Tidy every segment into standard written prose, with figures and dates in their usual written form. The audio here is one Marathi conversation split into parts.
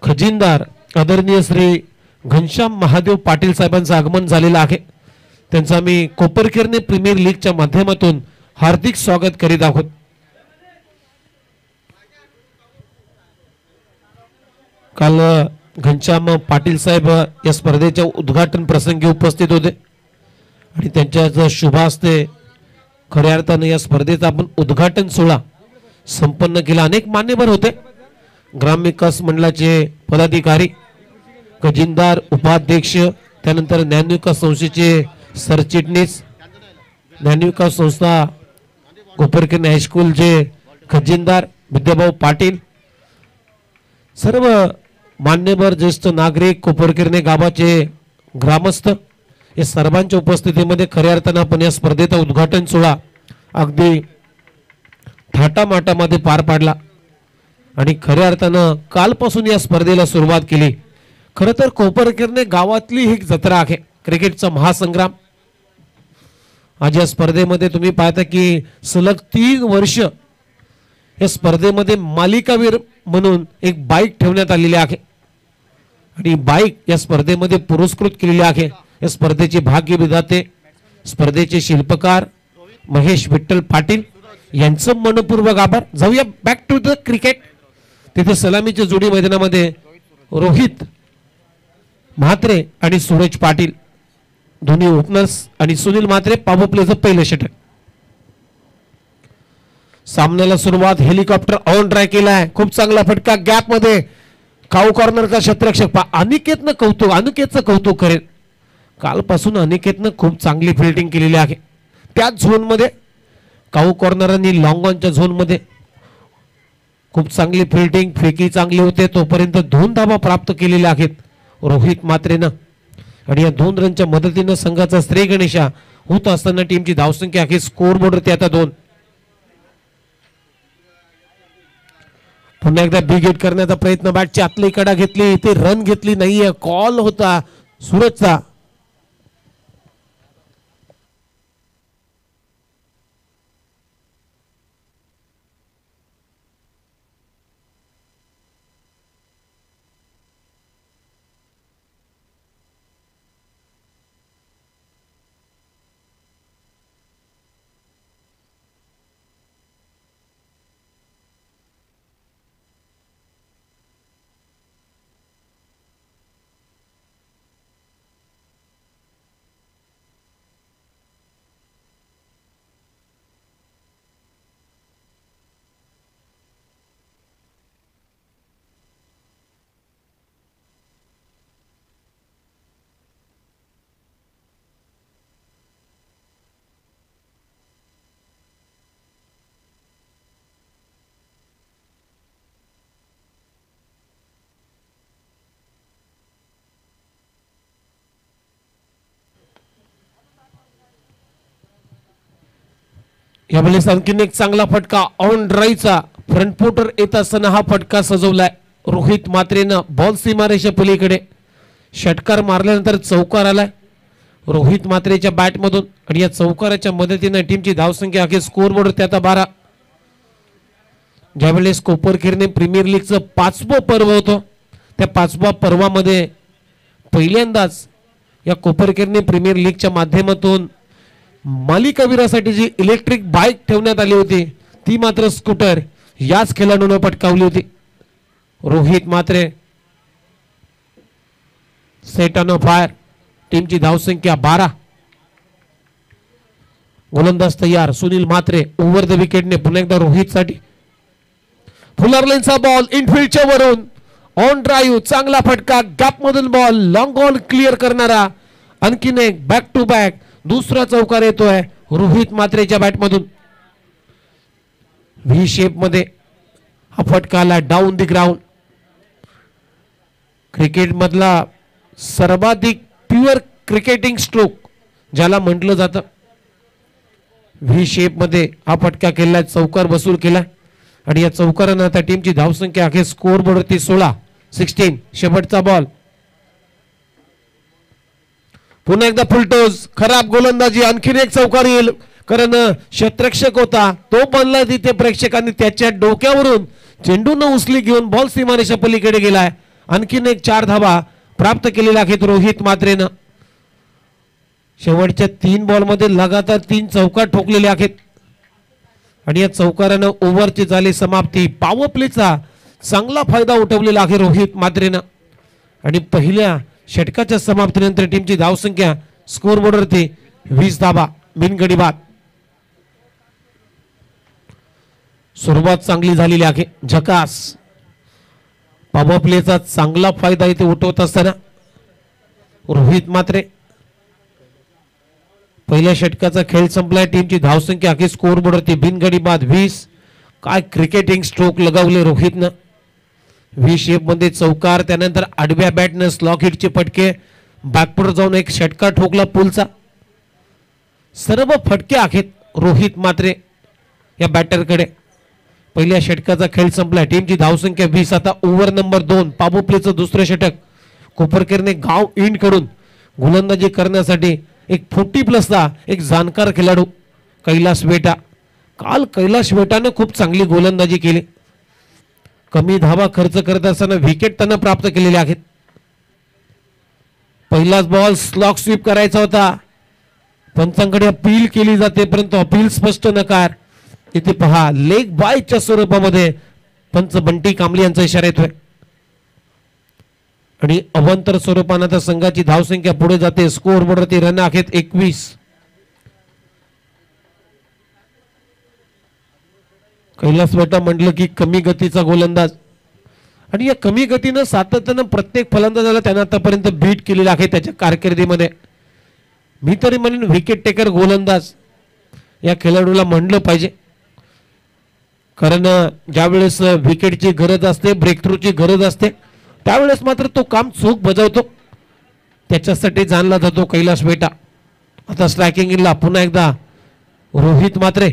खजिनदार आदरणीय श्री घनश्याम महादेव पाटील साहेबांचं आगमन झालेलं आहे। त्यांचं आम्ही कोपरखैरणे प्रीमियर लीगच्या माध्यमातून हार्दिक स्वागत करीत आहोत। काल घनश्याम पाटील साहेब या स्पर्धेच्या उद्घाटन प्रसंगी उपस्थित होते आणि त्यांच्या शुभ हस्ते खऱ्या अर्थाने या स्पर्धेचा आपण उद्घाटन सोहळा संपन्न केला। अनेक मान्यवर होते, ग्रामविकास मंडळाचे पदाधिकारी, खजिनदार, उपाध्यक्ष, त्यानंतर ज्ञानविकास संस्थेचे सरचिटणीस, ज्ञानविकास संस्था कोपरखैरणे हायस्कूलचे खजिनदार विद्याभाऊ पाटील, सर्व मान्यवर, ज्येष्ठ नागरिक, कोपरखैरणे गावाचे ग्रामस्थ या सर्वांच्या उपस्थितीमध्ये खऱ्या अर्थाने आपण या स्पर्धेचा उद्घाटन सोहळा अगदी थाटामाटामध्ये पार पाडला आणि खऱ्या अर्थानं कालपासून या स्पर्धेला सुरुवात केली। खरं तर कोपरखैरणे गावातली ही जत्रा आहे, क्रिकेटचा महासंग्राम। आज या स्पर्धेमध्ये तुम्ही पाहता की सलग 3 वर्ष या स्पर्धेमध्ये मालिकावीर म्हणून एक बाईक ठेवण्यात आलेली आहे आणि बाईक या स्पर्धेमध्ये पुरस्कृत केलेली आहे। या स्पर्धेचे भाग्य विधाते, स्पर्धेचे शिल्पकार महेश विठ्ठल पाटील यांचं मनपूर्वक आभार। जाऊया बॅक टू द क्रिकेट। तिथे सलामीच्या जोडी मैदानामध्ये रोहित म्हात्रे आणि सूरज पाटील दोन्ही ओपनर्स आणि सुनील म्हात्रे पॉवर प्लेचं पहिलं षटक। सामन्याला सुरुवात, हेलिकॉप्टर ऑन ड्राय केलाय, खूप चांगला फटका गॅप मध्ये, काऊ कॉर्नर का क्षेत्ररक्षक अनिकेतनं कौतुक, अनिकेतचं कौतुक करेल। कालपासून अनिकेतनं खूप चांगली फिल्डिंग केलेली आहे। त्याच झोन मध्ये काऊ कॉर्नर आणि लॉंग ऑनच्या झोन मध्ये खूप चांगली फिल्डिंग, फेकी चांगली होते, तोपर्यंत 2 धावा प्राप्त केलेल्या आहेत रोहित म्हात्रेनं आणि या 2 रनच्या मदतीनं संघाचा श्री गणेशा होत असताना टीमची धावसंख्या आहे स्कोर बोर्डवरती आता 2। पुन्हा एकदा बिग हिट करण्याचा प्रयत्न, बॅटची आतली कडा घेतली, इथे रन घेतली नाहीये, कॉल होता सूरजचा। यावेळेस आणखीन एक चांगला फटका ऑन ड्राईव्हचा, फ्रंट फुटर येत असताना हा फटका सजवलाय रोहित म्हात्रेनं। बॉल सीमारेषा पलीकडे षटकार मारल्यानंतर चौकार आलाय रोहित म्हात्रेच्या बॅट मधून आणि या चौकाराच्या मदतीने टीमची धावसंख्या आहे स्कोर बोर्डवरती आता 12। ज्यावेळेस कोपरखैरणे प्रीमियर लीगचं 5वं पर्व होतं, त्या 5व्या पर्वामध्ये पहिल्यांदाच या कोपरखैरणे प्रीमियर लीगच्या माध्यमातून मालिकावीरासाठी जी इलेक्ट्रिक बाईक ठेवण्यात आली होती ती मात्र स्कूटर याच खेळाडूने पटकावली होती। Rohit Mhatre set on fire, टीमची धावसंख्या 12। गोलंदाज तयार, सुनील म्हात्रे ओव्हर द विकेटने पुन्हा एकदा रोहित साठी। फुलर लेनचा बॉल इनफिल्डच्या वरून ऑन ड्राईव्ह, चांगला फटका, गॅप मधून बॉल, लॉंग ऑन क्लिअर करणारा आणखीन एक बॅक टू बॅक दुसरा चौकार येतोय रोहित म्हात्रेच्या बॅट मधून। व्ही शेप मध्ये हा फटका आला डाऊन द ग्राउंड। क्रिकेट मधला सर्वाधिक प्युअर क्रिकेटिंग स्ट्रोक ज्याला म्हटलं जातं, व्ही शेप मध्ये हा फटका केलाय, चौकार वसूल केलाय आणि या चौकारानं आता टीमची धावसंख्या आहे स्कोर बोर्डवरती 16। शेवटचा बॉल, पुन्हा एकदा फुलटोज, खराब गोलंदाजी, आणखीन एक चौकार येईल कारण क्षेत्ररक्षक होता तो बनला तिथे, प्रेक्षकांनी त्याच्या डोक्यावरून चेंडू न उचली घेऊन बॉल सीमारेषा पलीकडे गेलाय आणखीन एक 4 धावा प्राप्त केलेल्या आहेत रोहित म्हात्रेनं. शेवटच्या 3 बॉलमध्ये लगातार 3 चौकार ठोकलेले आहेत आणि या चौकारानं ओव्हरची झाली समाप्ती. पॉवर प्लेचा चांगला फायदा उठवलेला आहे रोहित म्हात्रेनं आणि पहिल्या षटकाच्या समाप्तीनंतर टीमची धावसंख्या स्कोरबोर्डवरती 20 धावा बिनगडी बाद. सुरुवात चांगली झालेली आहे. झकास पॉवर प्लेचा चांगला फायदा इथे उठवत असताना रोहित म्हात्रे. पहिल्या षटकाचा खेळ संपलाय. टीमची धावसंख्या आहे स्कोरबोर्डवरती बिनगडी बाद 20. काय क्रिकेटिंग स्ट्रोक लगावले रोहितनं. व्ही शेप मध्ये चौकार, त्यानंतर आडव्या बॅटनं स्लॉक हिटचे फटके, बॅकपुढे जाऊन एक षटका ठोकला पुलचा. सर्व फटके आहेत रोहित म्हात्रे या बॅटरकडे. पहिल्या षटकाचा खेळ संपला. टीमची धावसंख्या 20. आता ओव्हर नंबर 2 पॉवर प्लेचं दुसरं षटक. कोपरकरने गाव इंड कडून गोलंदाजी करण्यासाठी एक 40+ एक जाणकार खेळाडू कैलास वेटा. काल कैलास वेटानं खूप चांगली गोलंदाजी केली. कमी धावा खर्च करत असताना विकेट त्यानं प्राप्त केलेले आहेत. पहिलाच बॉल स्लॉक स्वीप करायचा होता. पंचांकडे अपील केली जाते परंतु अपील स्पष्ट नकार. इथे पहा लेग बायच्या स्वरूपामध्ये पंच बंटी कांबळे यांचा इशारा येतोय आणि अवांतर स्वरूपानं आता संघाची धावसंख्या पुढे जाते. स्कोर बोर्डवरती रन आहेत 21. कैलास वेटा म्हटलं की कमी गतीचा गोलंदाज आणि या कमी गतीनं सातत्यानं प्रत्येक फलंदाजाला त्यानं आतापर्यंत बीट केलेला आहे त्याच्या कारकिर्दीमध्ये. मी तरी म्हणेन विकेट टेकर गोलंदाज या खेळाडूला म्हणलं पाहिजे, कारण ज्यावेळेस विकेटची गरज असते, ब्रेक थ्रूची गरज असते, त्यावेळेस मात्र तो काम चोख बजावतो. त्याच्यासाठी जाणला जातो कैलास वेटा. आता स्ट्रायकिंग इनला पुन्हा एकदा रोहित म्हात्रे.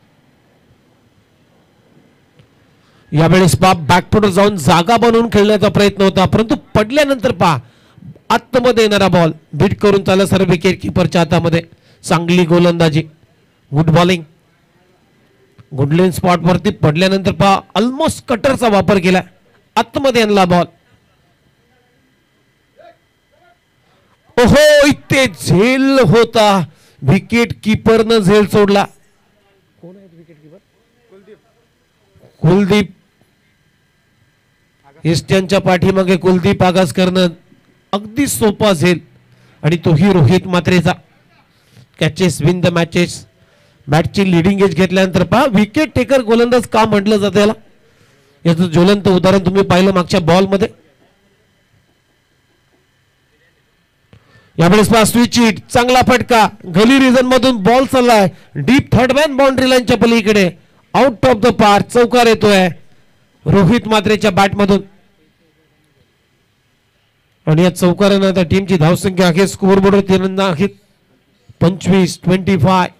यावेळेस बॅकफुटवर जाऊन जागा बनवून खेळण्याचा प्रयत्न होता परंतु पडल्यानंतर आतमध्ये येणारा बॉल बीट करून चालला सर विकेट किपरच्या हातामध्ये. चांगली गोलंदाजी, गुड बॉलिंग. गुडलेन स्पॉट वरती पडल्यानंतर ऑलमोस्ट कटरचा वापर केला. आतमध्ये आणला बॉल. ओहो, इथे झेल होता. विकेट किपरनं झेल सोडला. कोण आहे विकेट किपर? कुलदीप. ईस्टर्नच्या पाठीमागे कुलदीप आगासकरनं अगदी सोपा झेल आणि तोही रोहित म्हात्रेचा. Catches win the matches. बॅटची लिडिंग एज घेतल्यानंतर विकेट टेकर गोलंदाज का म्हटलं जातं याला. याचं ज्वलंत उदाहरण तुम्ही पाहिलं मागच्या बॉल मध्ये. यावेळेस स्विच हिट, चांगला फटका, गली रिजन मधून बॉल चाललाय डीप थर्ड मॅन बाउंड्री लाईनच्या पलीकडे. आउट ऑफ द पार्क चौकार येतोय रोहित म्हात्रेच्या बॅट मधून आणि या चौकारानं आता टीमची धावसंख्या आहे स्कोरबोर्डवर तिरंदा आहेत 25.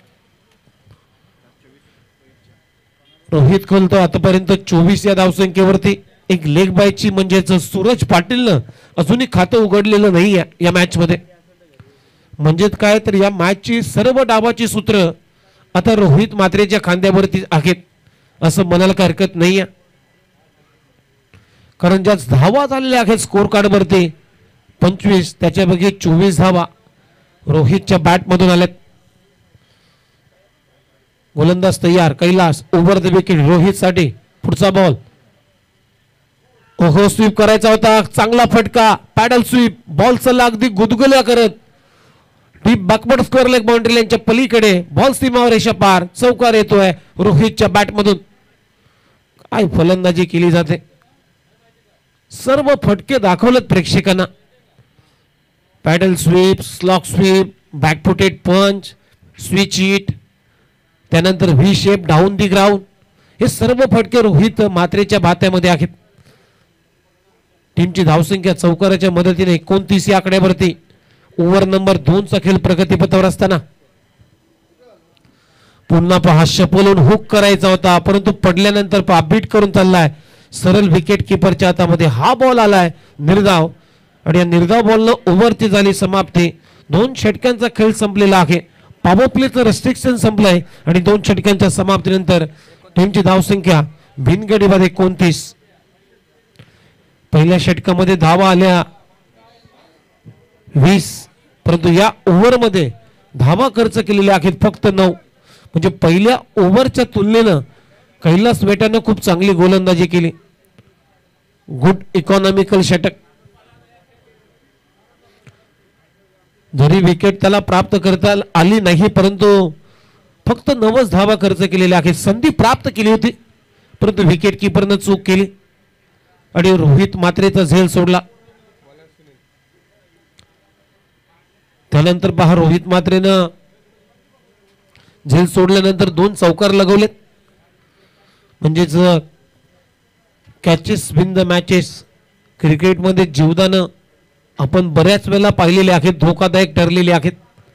रोहित खोलतो आतापर्यंत 24 या धावसंख्येवरती. एक लेग बायची म्हणजेच सूरज पाटीलनं अजूनही खातं उघडलेलं नाही या मॅच मध्ये. म्हणजेच काय तर या मॅचची सर्व डावाची सूत्र आता रोहित म्हात्रेच्या खांद्यावरती आहेत असं म्हणायला काही हरकत नाहीये, कारण ज्या धावा झालेल्या आहेत स्कोर कार्ड वरती 25 त्याच्यापैकी 24 धावा रोहितच्या बॅट मधून आल्यात. गोलंदाज तयार. Kailas over the wicket Rohit साठी. पुढचा बॉल. ओहो, स्वीप करायचा होता. चांगला फटका, पॅडल स्वीप. बॉल चला अगदी गुदगुल्या करत deep backward square leg boundary लाईनच्या पलीकडे. बॉल सीमावर रेषा पार. चौकार येतोय रोहितच्या बॅट मधून. काय फलंदाजी केली जाते. सर्व फटके दाखवलेत प्रेक्षकांना. Paddle sweep, slog sweep, backfooted punch, switch hit, त्यानंतर V shape down the ground. हे सर्व फटके रोहित म्हात्रेच्या भात्यामध्ये आहेत. टीमची धावसंख्या चौकाराच्या मदतीने 29 या आकड्यावरती. ओव्हर नंबर 2 चा खेळ प्रगतीपथावर असताना पुन्हा शपोलून हुक करायचा होता परंतु पडल्यानंतर बीट करून चाललाय सरळ विकेट किपरच्या हातामध्ये. हा बॉल आलाय निर्धाव आणि या निर्धाव बॉलनं ओव्हरची झाली समाप्ती. 2 षटकांचा खेळ संपलेला आहे. पॉवर प्लेचं रेस्ट्रिक्शन संपलंय आणि 2 षटकांच्या समाप्तीनंतर टीमची धावसंख्या बिनगडी मध्ये 29. पहिल्या षटकामध्ये धावा आल्या 20, परंतु या ओव्हरमध्ये धावा खर्च केलेल्या आहेत फक्त 9. म्हणजे पहिल्या ओव्हरच्या तुलनेनं कैलास वेटानं खूप चांगली गोलंदाजी केली. गुड इकॉनॉमिकल षटक. जरी विकेट त्याला प्राप्त करता आली नाही, परंतु फक्त 9 धावा खर्च केलेल्या आहेत. संधी प्राप्त केली होती, परंतु विकेट किपरनं चूक केली आणि रोहित मात्रेचा झेल सोडला. त्यानंतर पहा, रोहित मात्रेनं झेल सोडल्यानंतर 2 चौकार लगवलेत. म्हणजेच कॅचेस विन द मॅचेस. क्रिकेटमध्ये जीवदानं आपण बऱ्याच वेळेला पाहिलेले आहेत, धोकादायक ठरलेले आहेत.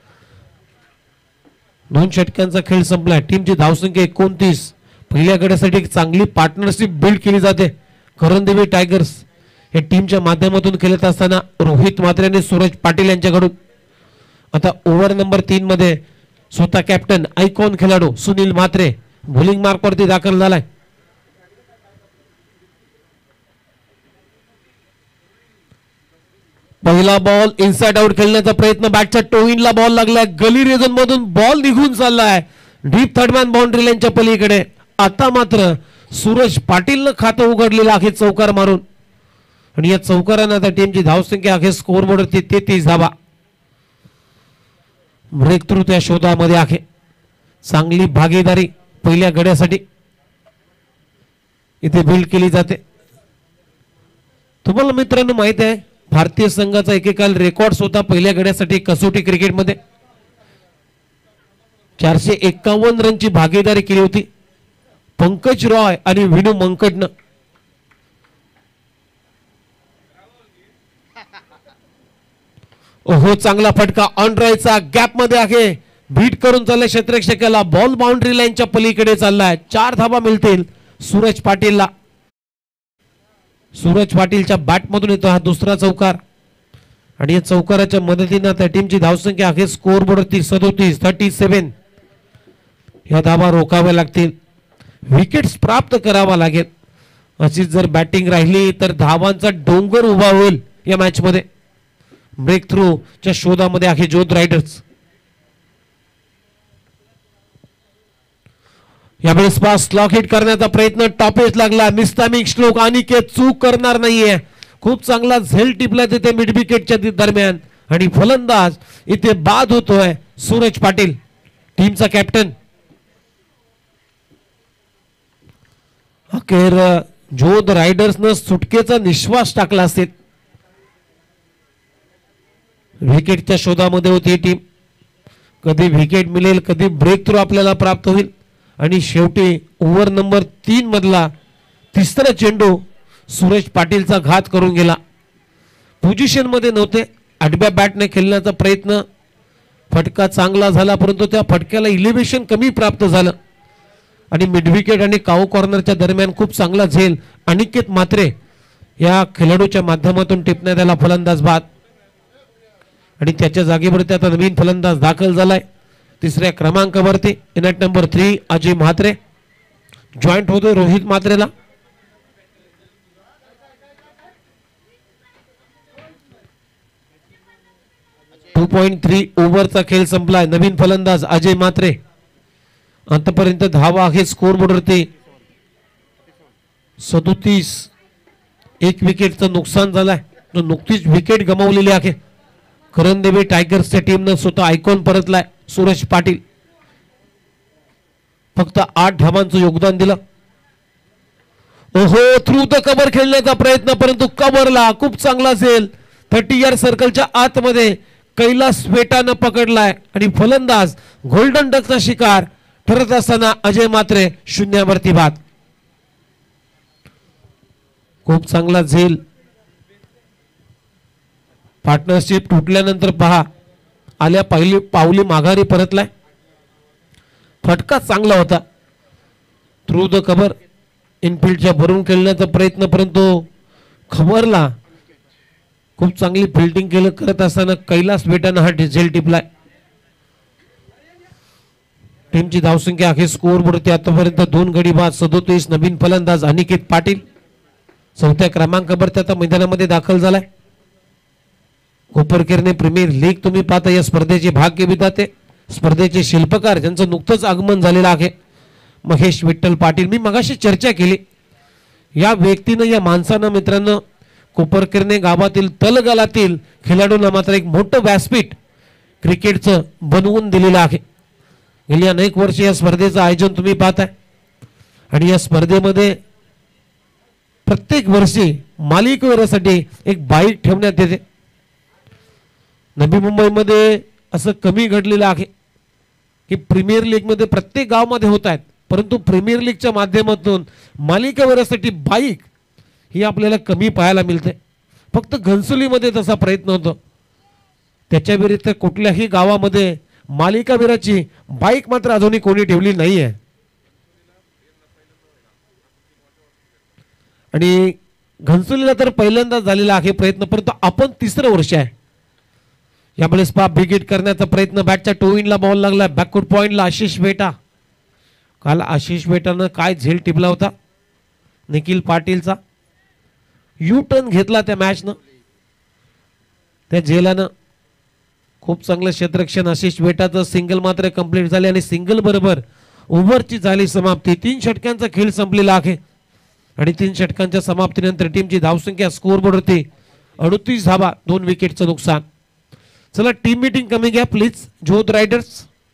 2 षटकांचा खेळ संपला. टीमची धावसंख्या 29. पहिल्या गड्यासाठी एक चांगली पार्टनरशिप बिल्ड केली जाते. करंदेवी टायगर्स या टीमच्या माध्यमातून खेळत असताना रोहित मात्रे आणि सूरज पाटील यांच्याकडून. आता ओव्हर नंबर 3 मध्ये स्वतः कॅप्टन आयकॉन खेळाडू सुनील म्हात्रे बॉलिंग मार्क वरती दाखल झालाय. पहिला बॉल इनसाइड आउट खेळण्याचा प्रयत्न. बॅटच्या टोईनला बॉल लागलाय. गली रिजन मधून बॉल निघून चाललाय डीप थर्डमॅन बाउंड्री लाईनच्या पलीकडे. आता मात्र सूरज पाटीलनं खातं उघडलेलं आहे चौकार मारून. आणि या चौकारानं आता टीमची धावसंख्या आहे स्कोर बोर्डवरती 33 धावा. ब्रेक थ्रू त्या शोधामध्ये आहे. चांगली भागीदारी पहिल्या गड्यासाठी इथे बिल्ड केली जाते. तुम्हाला मित्रांनो माहित आहे, भारतीय संघाचा एकेकाल रेकॉर्ड होता पहिल्या गड्यासाठी कसोटी क्रिकेटमध्ये. 451 रनची भागीदारी केली होती पंकज रॉय आणि विनू मंकडनं. ओहो, चांगला फटका ऑन रायचा गॅप मध्ये आहे. बीट करून चाललाय क्षेत्ररक्षकाला. बॉल बाउंड्री लाईनच्या पलीकडे चाललाय. 4 धावा मिळतील सूरज पाटीलला. सूरज पाटीलच्या बॅट मधून येतो हा दुसरा चौकार आणि या चौकाराच्या मदतीने त्या टीमची धावसंख्या आहे स्कोर बोर्डवरती 37. या धावा रोखाव्या लागतील. विकेट्स प्राप्त करावा लागेल. अशीच जर बॅटिंग राहिली तर धावांचा डोंगर उभा होईल या मॅच मध्ये. ब्रेक थ्रू च्या शोधामध्ये आहे जोध रायडर्स. यावेळेस पास स्लॉक हिट करण्याचा प्रयत्न. टॉपेज लागला. निस्तामिक स्ट्रोक. अनिकेत चूक करणार नाहीये. खूप चांगला झेल टिपला तिथे मिड विकेटच्या दरम्यान आणि फलंदाज इथे बाद होतोय सूरज पाटील टीमचा कॅप्टन. अखेर जोध रायडर्सनं सुटकेचा निश्वास टाकला असेल. विकेटच्या शोधामध्ये होती ही टीम. कधी विकेट मिळेल, कधी ब्रेक थ्रू आपल्याला प्राप्त होईल. आणि शेवटी ओव्हर नंबर 3 मधला तिसरा चेंडू सूरज पाटीलचा घात करून गेला. पोझिशन मध्ये नव्हते. आडव्या बॅटने खेळण्याचा प्रयत्न. फटका चांगला झाला, परंतु त्या फटक्याला इलिव्हेशन कमी प्राप्त झालं आणि मिड विकेट आणि काऊ कॉर्नरच्या दरम्यान खूप चांगला झेल अनिकेत म्हात्रे या खेळाडूच्या माध्यमातून टिपण्यात आला. फलंदाज बाद आणि त्याच्या जागेवरती आता नवीन फलंदाज दाखल झालाय 3ऱ्या क्रमांकावरती. In at number 3 Ajay Mhatre joint होतोय रोहित म्हात्रेला. ओव्हरचा खेळ संपलाय. नवीन फलंदाज अजय म्हात्रे. आतापर्यंत धावा आहे स्कोर बोर्डवरती 37. 1 विकेटचं नुकसान झालंय. नुकतीच विकेट गमावलेली आहे. करंदेवी टायगर्सच्या टीमनं स्वतः आयकॉन परतलाय सूरज पाटील. फक्त 8 धावांचं योगदान दिलं. ओहो, थ्रू द कव्हर खेळण्याचा प्रयत्न, परंतु कव्हरला खूप चांगला झेल 30 यार्ड सर्कलच्या आतमध्ये कैलास वेटानं पकडलाय आणि फलंदाज गोल्डन डकचा शिकार ठरत असताना अजय म्हात्रे शून्यावरती बाद. खूप चांगला झेल. पार्टनरशिप तुटल्यानंतर पहा आल्या पहिली पावली माघारी परतलाय. फटका चांगला होता. थ्रू द कव्हर इनफिल्डच्या भरून खेळण्याचा प्रयत्न, परंतु खबरला खूप चांगली फिल्डिंग केलं करत असताना कैलास वेटानं हा झेल टिपलाय. टीमची धावसंख्या आहे स्कोर बोर्डवरती आतापर्यंत 2 गडी बाद 37. नवीन फलंदाज अनिकेत पाटील चौथ्या क्रमांकावर आता मैदानामध्ये दाखल झालाय. कोपरखेरणे प्रीमियर लीग तुम्ही पाहता या स्पर्धेचे भाग्य विधाते स्पर्धेचे शिल्पकार ज्यांचं नुकतंच आगमन झालेलं आहे महेश विठ्ठल पाटील. मी मगाशी चर्चा केली या व्यक्तीनं या माणसानं मित्रांनो कोपरखेरणे गावातील तलगलातील खेळाडूंना मात्र एक मोठं व्यासपीठ क्रिकेटचं बनवून दिलेलं आहे. गेली अनेक वर्ष या स्पर्धेचं आयोजन तुम्ही पाहताय आणि या स्पर्धेमध्ये प्रत्येक वर्षी मालिकेवरसाठी एक बाईक ठेवण्यात येते. नवी मुंबईमध्ये असं कमी घडलेलं आहे की प्रीमियर लीग मध्ये प्रत्येक गावामध्ये होत आहेत, परंतु प्रीमियर लीगच्या माध्यमातून मालिकेवरसाठी बाईक ही आपल्याला कमी पाहायला मिळते. फक्त घनसोलीमध्ये तसा प्रयत्न होतो. त्याच्या विरुद्ध कुठल्याही गावामध्ये मालिकावीराची बाईक मात्र अजूनही कोणी ठेवली नाही आहे. आणि घनसोलीला तर पहिल्यांदाच झालेला आहे प्रयत्न, परंतु आपण तिसरं वर्ष आहे. यावेळेस पा बिगिट करण्याचा प्रयत्न बॅटच्या टोईनला बॉल लागला बॅकवर्ड पॉइंटला आशिष बेटा. काल आशिष बेटानं काय झेल टिपला होता निखिल पाटीलचा. यू टर्न घेतला त्या मॅचनं. त्या झेलानं खूप चांगलं क्षेत्ररक्षण आशिष बेटाचं. सिंगल मात्र कंप्लीट झाले आणि सिंगल बरोबर ओव्हरची झाली समाप्ती. 3 षटकांचा खेळ संपलेला आहे आणि 3 षटकांच्या समाप्तीनंतर टीमची धावसंख्या स्कोअरबोर्डवरती 38 धावा, 2 विकेटचं नुकसान. चला टीम मीटिंग कमी घ्या प्लीज जोध रायडर्स.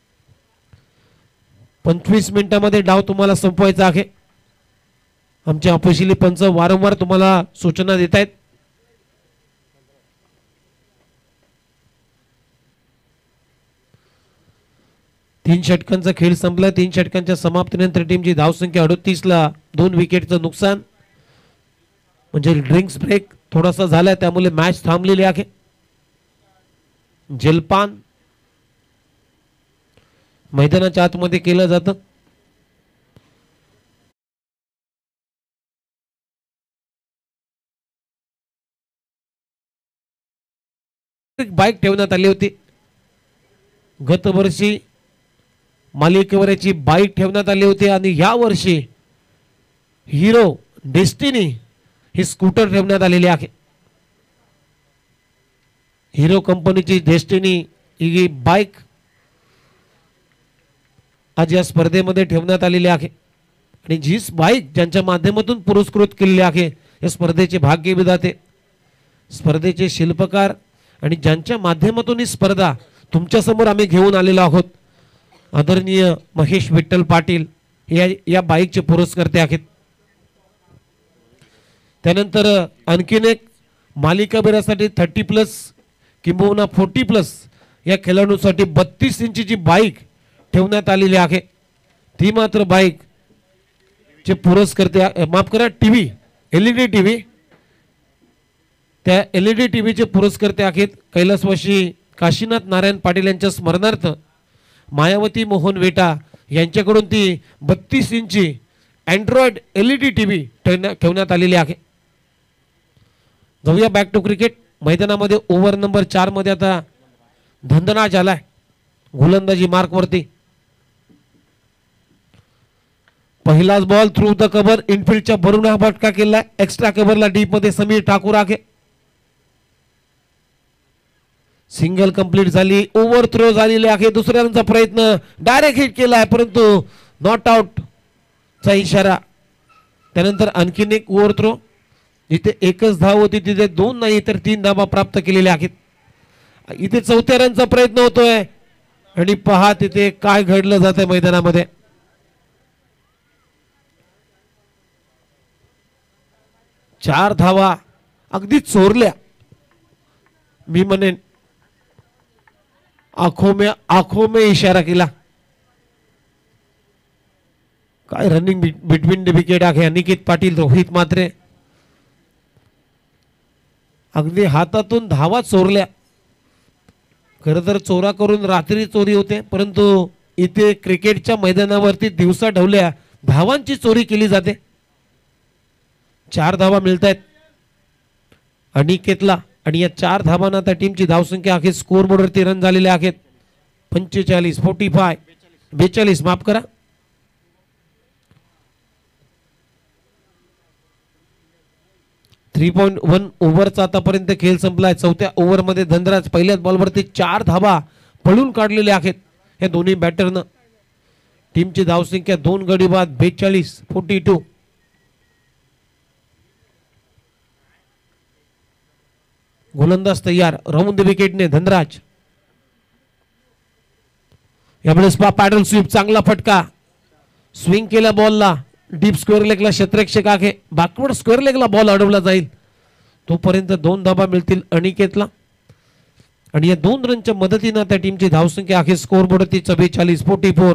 25 मिनिटांमध्ये डाव तुम्हाला संपवायचा आहे. आमचे ऑफिशियली पंच वारंवार तुम्हाला सूचना देत आहेत. तीन षटकांचा खेळ संपला. 3 षटकांच्या समाप्तीनंतर टीमची धावसंख्या 38ला, 2 विकेटचं नुकसान. म्हणजे ड्रिंक्स ब्रेक थोडासा झालाय त्यामुळे मॅच थांबलेली आहे. जलपान मैदानाच्या आतमध्ये केलं जातं. बाईक ठेवण्यात आली होती. गत वर्षी मालिकेवरची बाईक ठेवण्यात आली होती आणि या वर्षी हिरो डेस्टिनी ही स्कूटर ठेवण्यात आलेली आहे. हिरो कंपनीची डेस्टिनी ही बाईक आज या स्पर्धेमध्ये ठेवण्यात आलेली आहे आणि जी बाईक ज्यांच्या माध्यमातून पुरस्कृत केलेली आहे या स्पर्धेचे भाग्य विधाते स्पर्धेचे शिल्पकार आणि ज्यांच्या माध्यमातून ही स्पर्धा तुमच्या समोर आम्ही घेऊन आलेलो आहोत आदरणीय महेश विठ्ठल पाटील या बाईकचे पुरस्कर्ते आहेत. त्यानंतर आणखीन एक मालिकावीरासाठी 30+ किंबहुना 40+ या खेळाडूंसाठी 32 इंचीची बाईक ठेवण्यात आलेली आहे. ती मात्र बाईक चे पुरस्कर्ते माफ करा टीव्ही LED टीव्ही त्या LED टीव्हीचे पुरस्कर्ते आहेत कैलासवासी काशीनाथ नारायण पाटील यांच्या स्मरणार्थ मायावती मोहन वेटा यांच्याकडून ती 32 इंची अँड्रॉइड LED टीव्ही ठेवण्यात आलेली आहे. जाऊया बॅक टू क्रिकेट. मैदानामध्ये ओव्हर नंबर 4 मध्ये आता धंदनाज आलाय गोलंदाजी मार्क वरती. पहिलाच बॉल थ्रू द कव्हर इनफिल्डच्या भरून हा फटका केलाय. एक्स्ट्रा कव्हरला डीप मध्ये समीर ठाकूर आहे. सिंगल कंप्लीट झाली. ओव्हर थ्रो झालेली आहे. दुसऱ्या रनचा प्रयत्न डायरेक्ट हिट केलाय परंतु नॉट आउट चा इशारा. त्यानंतर आणखीन एक ओव्हर थ्रो जिथे एकच धाव होती तिथे 2 नाही तर 3 धावा प्राप्त केलेल्या आहेत. इथे 4थ्या रनचा प्रयत्न होतोय आणि पहा तिथे काय घडलं जातंय मैदानामध्ये. चार धावा अगदी चोरल्या. मी म्हणेन आंखों में इशारा केला. काय रनिंग बिटवीन द विकेट आहे. अनिकेत पाटील रोहित मात्रे अगदी हातातून धावा चोरल्या. खरं तर चोरा करून रात्री चोरी होते परंतु इथे क्रिकेटच्या मैदानावरती दिवसा ढवल्या धावांची चोरी केली जाते. 4 धावा मिळत आहेत अनिकेतला आणि या 4 धावांना आता टीमची धावसंख्या आहे. स्कोर बोर्डवरती रन झालेले आहेत 45 45 42 माफ करा. 3.1 ओव्हरचा आतापर्यंत खेळ संपलाय. चौथ्या ओव्हरमध्ये धनराज पहिल्याच बॉलवरती 4 धावा पळून काढलेल्या आहेत या दोन्ही बॅटरनं. टीमची धावसंख्या 2 गडी बाद 42-42. गोलंदाज तयार. राऊंड द विकेटने धनराज. यावेळेस पॅडल स्वीप, चांगला फटका. स्विंग केला बॉलला. डीप स्क्वेअर लेगला क्षेत्ररक्षक आहे. बॅकवर्ड स्क्वेअर लेगला बॉल अडवला जाईल. तोपर्यंत 2 धावा मिळतील अनिकेतला. आणि या 2 रनच्या मदतीने त्या टीमची धावसंख्या आहे स्कोर बोर्डवरती 44-44.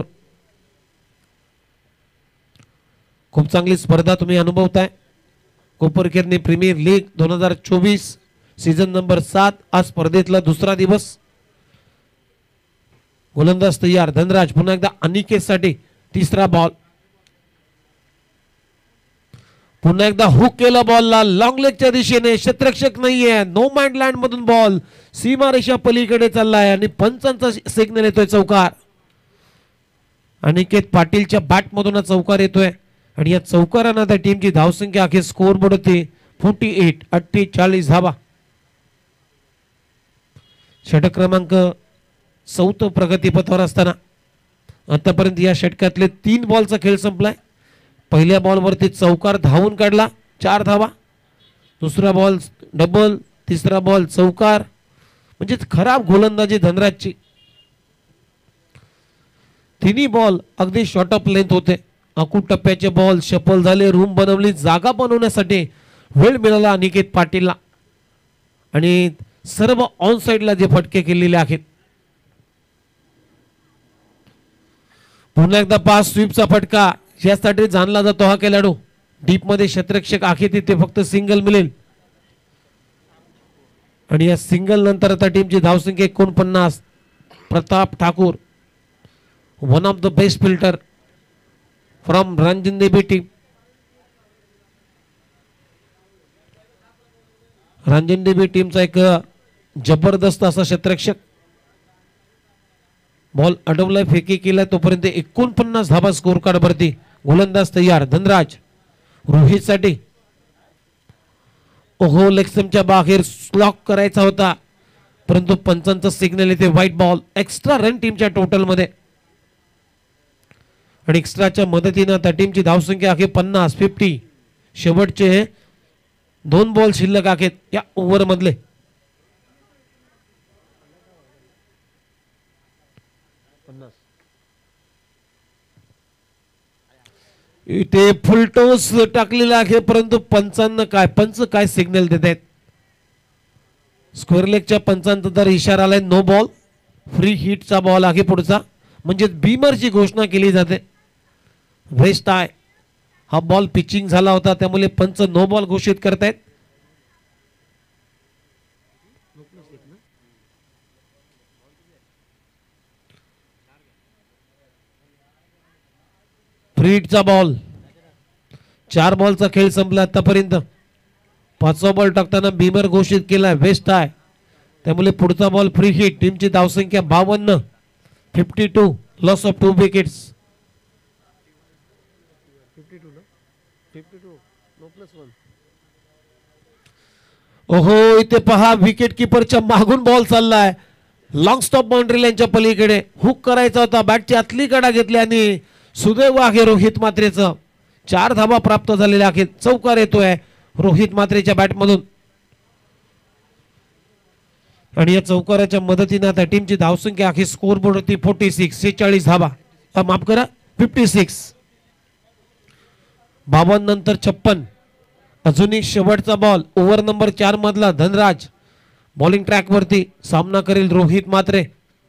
खूप चांगली स्पर्धा तुम्ही अनुभवताय. Koparkhairane premier league 2024 season number 7. आज स्पर्धेतला दुसरा दिवस. गोलंदाज तयार. धनराज पुन्हा एकदा अनिकेतसाठी. तिसरा बॉल. पुन्हा एकदा हुक केला बॉलला लॉंग लेगच्या दिशेने. क्षेत्ररक्षक नाहीये. नो मॅन लँड मधून बॉल सीमारेषा पलीकडे चाललाय आणि पंचांचा सिग्नल येतोय चौकार. अनिकेत पाटीलच्या बॅट मधून चौकार येतोय आणि या चौकारानं त्या टीमची धावसंख्या अखेर स्कोर बोर्ड होती 48 धावा. षटक क्रमांक 4 प्रगतीपथावर असताना आतापर्यंत या षटकातले 3 बॉलचा खेळ संपलाय. पहिल्या बॉलवरती चौकार धावून काढला 4 धावा. दुसरा बॉल डबल. तिसरा बॉल चौकार. म्हणजे खराब गोलंदाजी धनराजची. तिन्ही बॉल अगदी शॉर्ट ऑफ लेंथ होते. आखू टप्प्याचे बॉल शफल झाले. रूम बनवली. जागा बनवण्यासाठी वेळ मिळाला अनिकेत पाटीलला आणि सर्व ऑन साइडला जे फटके केलेले आहेत. पुन्हा एकदा पास स्वीपचा फटका. यासाठी जाणला जातो हा खेळाडू. डीप मध्ये क्षेत्ररक्षक आहे तिथे फक्त सिंगल मिळेल आणि या सिंगल नंतर आता टीमची धावसंख्या 49. Pratap Thakur, one of the best fielder from Ranjandevi team. Ranjandevi टीमचा एक जबरदस्त असा क्षेत्ररक्षक. बॉल अडवलाय, फेकी केलाय. तोपर्यंत 49 धावा स्कोर कार्ड वरती. गोलंदाज तयार. धनराज रोहित साठी. ओहो, लेग स्टंपच्या बाहेर स्लॉक करायचा होता परंतु पंचांचा सिग्नल येते व्हाईट बॉल. एक्स्ट्रा रन टीमच्या टोटल मध्ये आणि एक्स्ट्राच्या मदतीने त्या टीमची धावसंख्या आहे 50. शेवटचे 2 बॉल शिल्लक आहेत या ओव्हर मधले. इथे फुलटॉस टाकलेला आहे परंतु पंचांना पंच काय सिग्नल देत आहेत. स्क्वेअर लेगच्या पंचांचा तर इशारा आलाय नो बॉल. फ्री हिटचा बॉल आहे पुढचा. म्हणजे बीमरची घोषणा केली जाते. वेस्ट आहे हा बॉल. पिचिंग झाला होता त्यामुळे पंच नो बॉल घोषित करतायत. फ्रीटचा बॉल. 4 बॉलचा खेळ संपला आतापर्यंत. 5वा बॉल टाकताना बीमर घोषित केला वेस्ट आहे त्यामुळे पुढचा बॉल फ्री हिट. टीमची धावसंख्या 52. 52. Loss of 2 wickets. 52 नो +1. ओहो, इथे पहा विकेट किपरच्या मागून बॉल चाललाय. लॉंग स्टॉप बाउंड्री लाईनच्या पलीकडे हुक करायचा होता. बॅटची आतली कडा घेतली आणि सुदैव आहे रोहित मात्रेचं. 4 धावा प्राप्त झालेल्या आहेत. चौकार येतोय रोहित मात्रेच्या बॅट मधून आणि या चौकाराच्या मदतीने त्या टीमची धावसंख्या आहे स्कोर बोर्ड होती 46 धावा. माफ करा 56. 52 नंतर 56. अजून एक शेवटचा बॉल. ओव्हर नंबर 4 मधला धनराज बॉलिंग ट्रॅक वरती. सामना करेल रोहित मात्रे.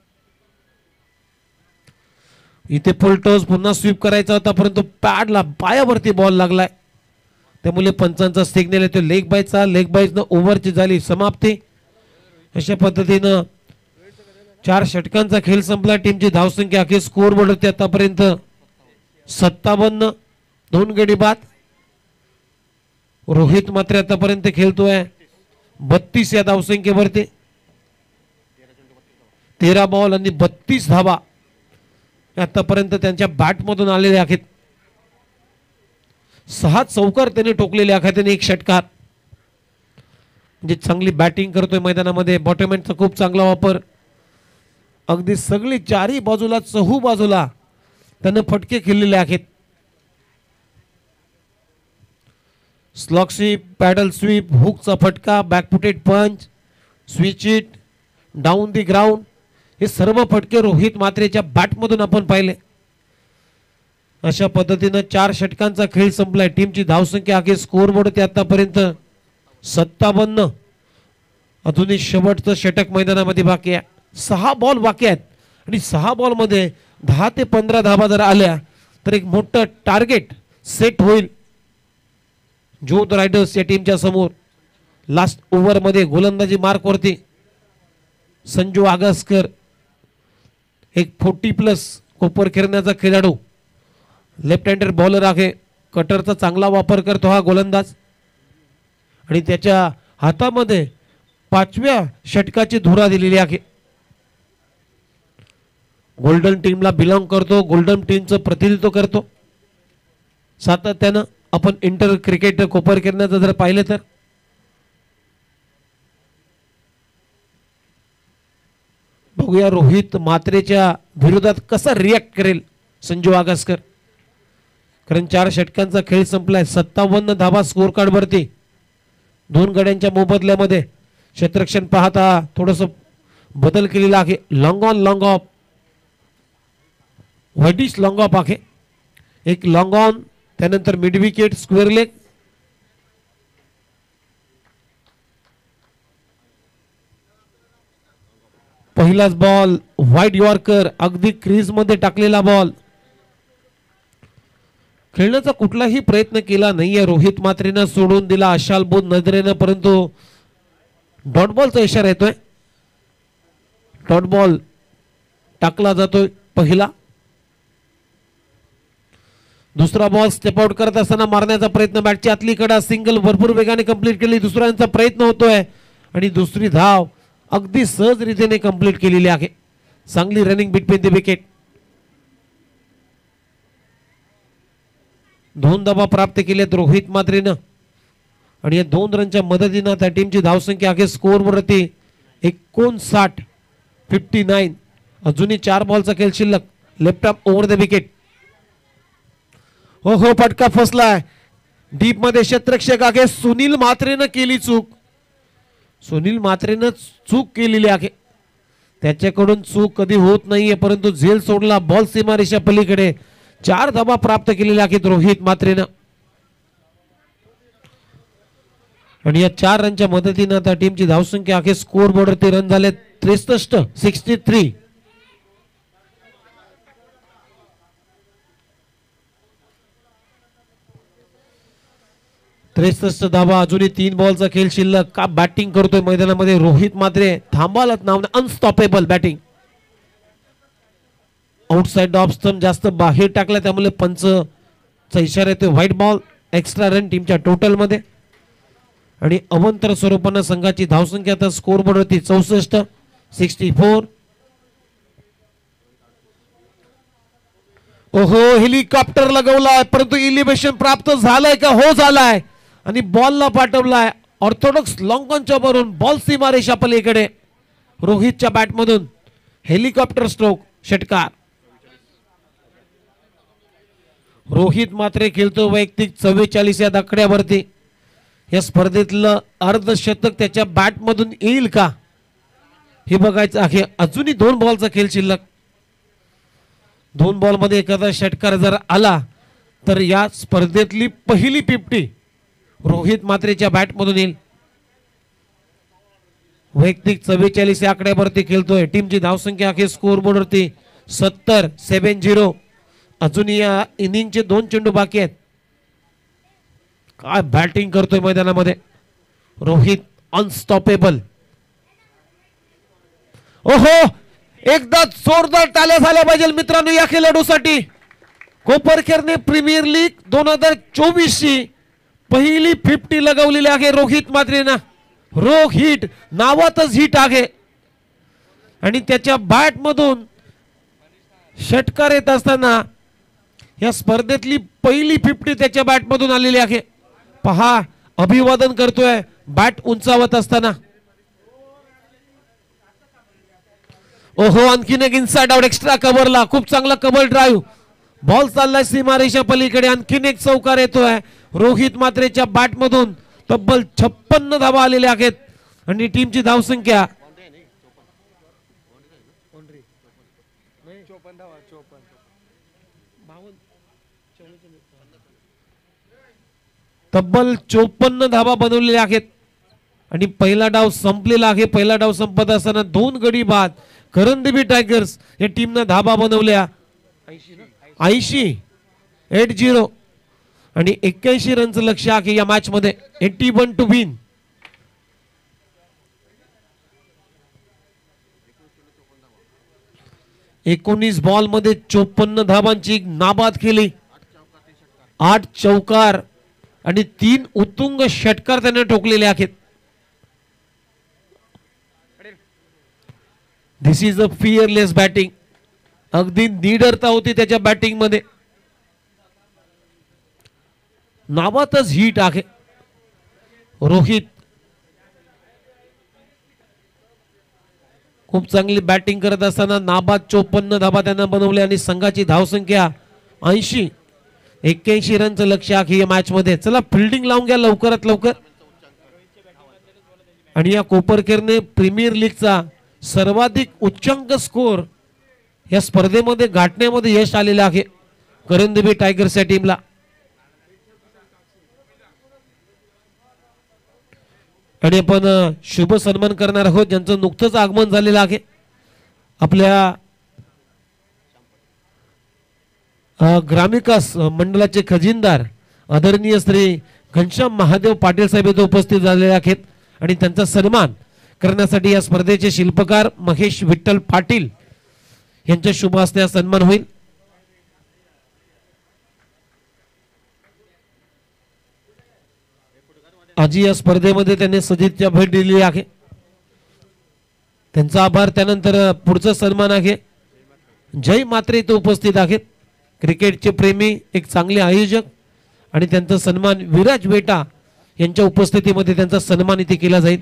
इथे फुलटॉस पुन्हा स्वीप करायचा होता परंतु पॅडला पायावरती बॉल लागलाय त्यामुळे पंचांचा सिग्नल येतो लेग बायचा. लेग बायच ओव्हरची झाली समाप्ती. अशा पद्धतीनं 4 षटकांचा खेळ संपला. टीमची धावसंख्या अखेर स्कोर बोर्ड होती आतापर्यंत 57. 2 गडी बाद. रोहित मात्र आतापर्यंत खेळतोय 32 या धावसंख्येवरती. 13 बॉल आणि 32 धावा आतापर्यंत त्यांच्या बॅट मधून आलेले आहेत. 6 चौकार त्याने ठोकलेले आहेत आणि 1 षटकार. म्हणजे चांगली बॅटिंग करतोय मैदानामध्ये. बॉटमहॅनचा खूप चांगला वापर. अगदी सगळी चारही बाजूला चहू बाजूला त्यानं फटके खेळलेले आहेत. स्लॉग स्वीप, पॅडल स्वीप, हुकचा फटका, backfooted punch, switch hit, down the ground, हे सर्व फटके रोहित म्हात्रेच्या बॅटमधून आपण पाहिले. अशा पद्धतीनं 4 षटकांचा खेळ संपलाय. टीमची धावसंख्या आहे स्कोअरबोर्डवरती आतापर्यंत 57. अजूनही शेवटचं षटक मैदानामध्ये बाकी आहे. 6 बॉल बाकी आहेत आणि 6 बॉलमध्ये 10 ते 15 धावा जर आल्या तर एक मोठं टार्गेट सेट होईल जोध रायडर्स या टीमच्या समोर. लास्ट ओव्हरमध्ये गोलंदाजी मार्कवरती संजू आगसकर, एक 40+ कोपर खेळण्याचा खेळाडू, लेफ्ट हँडर बॉलर आहे. कटरचा चांगला वापर करतो हा गोलंदाज आणि त्याच्या हातामध्ये 5व्या षटकाची धुरा दिलेली आहे. गोल्डन टीमला बिलॉंग करतो, गोल्डन टीमचं प्रतिनिधित्व करतो. सातत्यानं आपण इंटर क्रिकेट कोपर खेळण्याचं जर पाहिलं तर बघूया रोहित म्हात्रेच्या विरोधात कसा रिॲक्ट करेल संजू आगसकर. कारण 4 षटकांचा खेळ संपलाय. 57 धावा स्कोर कार्ड वरती. 2 गड्यांच्या मोबदल्यामध्ये क्षेत्ररक्षण पाहता थोडस बदल केलेला आहे. लॉंग ऑन लॉंग ऑफ, व्हाईटिश लॉंग ऑफ आहे. एक लॉंग ऑन, त्यानंतर मिड विकेट, स्क्वेअर लेग. पहिलाच बॉल व्हाईट यॉर्कर, अगदी क्रीज मध्ये टाकलेला बॉल. खेळण्याचा कुठलाही प्रयत्न केला नाहीये रोहित म्हात्रेनं, सोडून दिला आशालबोध नजरेनं. परंतु डॉट बॉलचा इशारा येतोय. डॉट बॉल टाकला जातोय पहिला. दुसरा बॉल स्टेप आउट करत असताना मारण्याचा प्रयत्न, बॅटची आतली कडा, सिंगल भरपूर वेगाने कंप्लीट केली. दुसऱ्यांचा प्रयत्न होतोय आणि दुसरी धाव अगदी सहज रीतीने कंप्लीट केलेली आहे. चांगली रनिंग बिटवीन द विकेट. 2 धावा प्राप्त केल्यात रोहित म्हात्रेनं आणि या 2 रनच्या मदतीनं त्या टीमची धावसंख्या आहे स्कोअरवरती 59. अजूनही 4 बॉलचा खेळ शिल्लक. Left arm over the wicket. हो, फटका फसलाय डीप मध्ये. क्षेत्ररक्षक आहे सुनील म्हात्रेनं केली चूक. सुनील म्हात्रेनं चूक केलेली आहे. त्याच्याकडून चूक कधी होत नाहीये, परंतु झेल सोडला. बॉल सीमारेषा पलीकडे. 4 धावा प्राप्त केलेल्या आहेत रोहित म्हात्रेनं आणि या 4 रनच्या मदतीनं त्या टीमची धावसंख्या आहे स्कोअर बोर्डवरती रन झाले 63. धावा. अजूनही 3 बॉलचा खेळ शिल्लक. का बॅटिंग करतोय मैदानामध्ये रोहित म्हात्रे. थांबालच नाव, unstoppable batting. Outside off stump जास्त बाहेर टाकला, त्यामुळे पंचचा इशारा येतोय व्हाईट बॉल. एक्स्ट्रा रन टीमच्या टोटल मध्ये आणि अवंतर स्वरूपानं संघाची धावसंख्या आता स्कोअर बोर्ड होती 64. ओहो, हेलिकॉप्टर लगवलाय, परंतु इलिव्हेशन प्राप्त झालंय का? हो झालाय आणि बॉलला पाठवलाय. ऑर्थोडॉक्स लॉंग ऑनच्या वरून बॉल सीमारेषा पलीकडे. रोहितच्या बॅटमधून हेलिकॉप्टर स्ट्रोक षटकार. रोहित म्हात्रे खेळतो वैयक्तिक 44 या दाखड्यावरती. या स्पर्धेतलं अर्धशतक त्याच्या बॅटमधून येईल का हे बघायचं आहे. अजूनही 2 बॉलचा खेळ शिल्लक. 2 बॉलमध्ये एखादा षटकार जर आला तर या स्पर्धेतली पहिली 50 रोहित म्हात्रेच्या बॅटमधून येईल. वैयक्तिक 44 या आकड्यावरती खेळतोय. टीमची धावसंख्या आहे स्कोअर बोर्डवरती 70. अजून या इनिंगचे 2 चेंडू बाकी आहेत. काय बॅटिंग करतोय मैदानामध्ये रोहित, अनस्टॉपेबल. ओहो, एकदा जोरदार टाळ्या झाल्या पाहिजे मित्रांनो या खेळाडूसाठी. कोपरखेरणे प्रीमियर लीग 2024 ची पहिली 50 लगवलेली आहे रोहित म्हात्रेनं. रोहित नावातच हिट आहे आणि त्याच्या बॅट मधून षटकार येत असताना या स्पर्धेतली पहिली 50 त्याच्या बॅट मधून आलेली आहे. पहा, अभिवादन करतोय बॅट उंचावत असताना ओहो आणखीन एक इनसाइड आउट एक्स्ट्रा कव्हरला खूप चांगला कव्हर ड्राईव्ह बॉल चाललाय सीमारेषा पलीकडे आणखीन एक चौकार येतोय रोहित मात्रेच्या बॅट मधून तब्बल 56 धावा आलेल्या आहेत आणि टीमची धावसंख्या तब्बल 54 धावा बनवलेल्या आहेत आणि पहिला डाव संपलेला आहे पहिला डाव संपत असताना 2 गडी बाद करंदीबी टायगर्स या टीमने धावा बनवल्या 80 आणि 81 रनचं लक्ष्य आहे या मॅच मध्ये 81 टू विन. एकोणीस बॉल मध्ये 54 धावांची नाबाद केली 8 चौकार आणि 3 उत्तुंग षटकार त्याने ठोकलेले आहेत. This is a fearless batting अगदी निडरता होती त्याच्या बॅटिंग मध्ये नावातच हिट आहे. रोहित खूप चांगली बॅटिंग करत असताना नाबाद 54 धावा त्यांना बनवले आणि संघाची धावसंख्या 80 81 रनचं लक्ष्य आहे या मॅच मध्ये. चला फिल्डिंग लावून घ्या लवकरात लवकर. आणि या कोपरखेरणे प्रीमियर लीगचा सर्वाधिक उच्चांक स्कोर या स्पर्धेमध्ये गाठण्यामध्ये यश आलेलं आहे करंदीबी टायगर्स या टीमला. आणि आपण शुभ सन्मान करणार आहोत ज्यांचं नुकतंच आगमन झालेलं आहे आपल्या ग्रामविकास मंडळाचे खजिनदार आदरणीय श्री घनश्याम महादेव पाटील साहेब इथे उपस्थित झालेले आहेत आणि त्यांचा सन्मान करण्यासाठी या स्पर्धेचे शिल्पकार महेश विठ्ठल पाटील यांच्या शुभ हस्ते सन्मान होईल. आजी या स्पर्धेमध्ये त्यांनी सजितच्या भेट दिली आहे त्यांचा आभार. त्यानंतर पुढचा सन्मान आहे जय मात्रे इथे उपस्थित आहेत क्रिकेटचे प्रेमी एक चांगले आयोजक आणि त्यांचा सन्मान विराज बेटा यांच्या उपस्थितीमध्ये त्यांचा सन्मान इथे केला जाईल.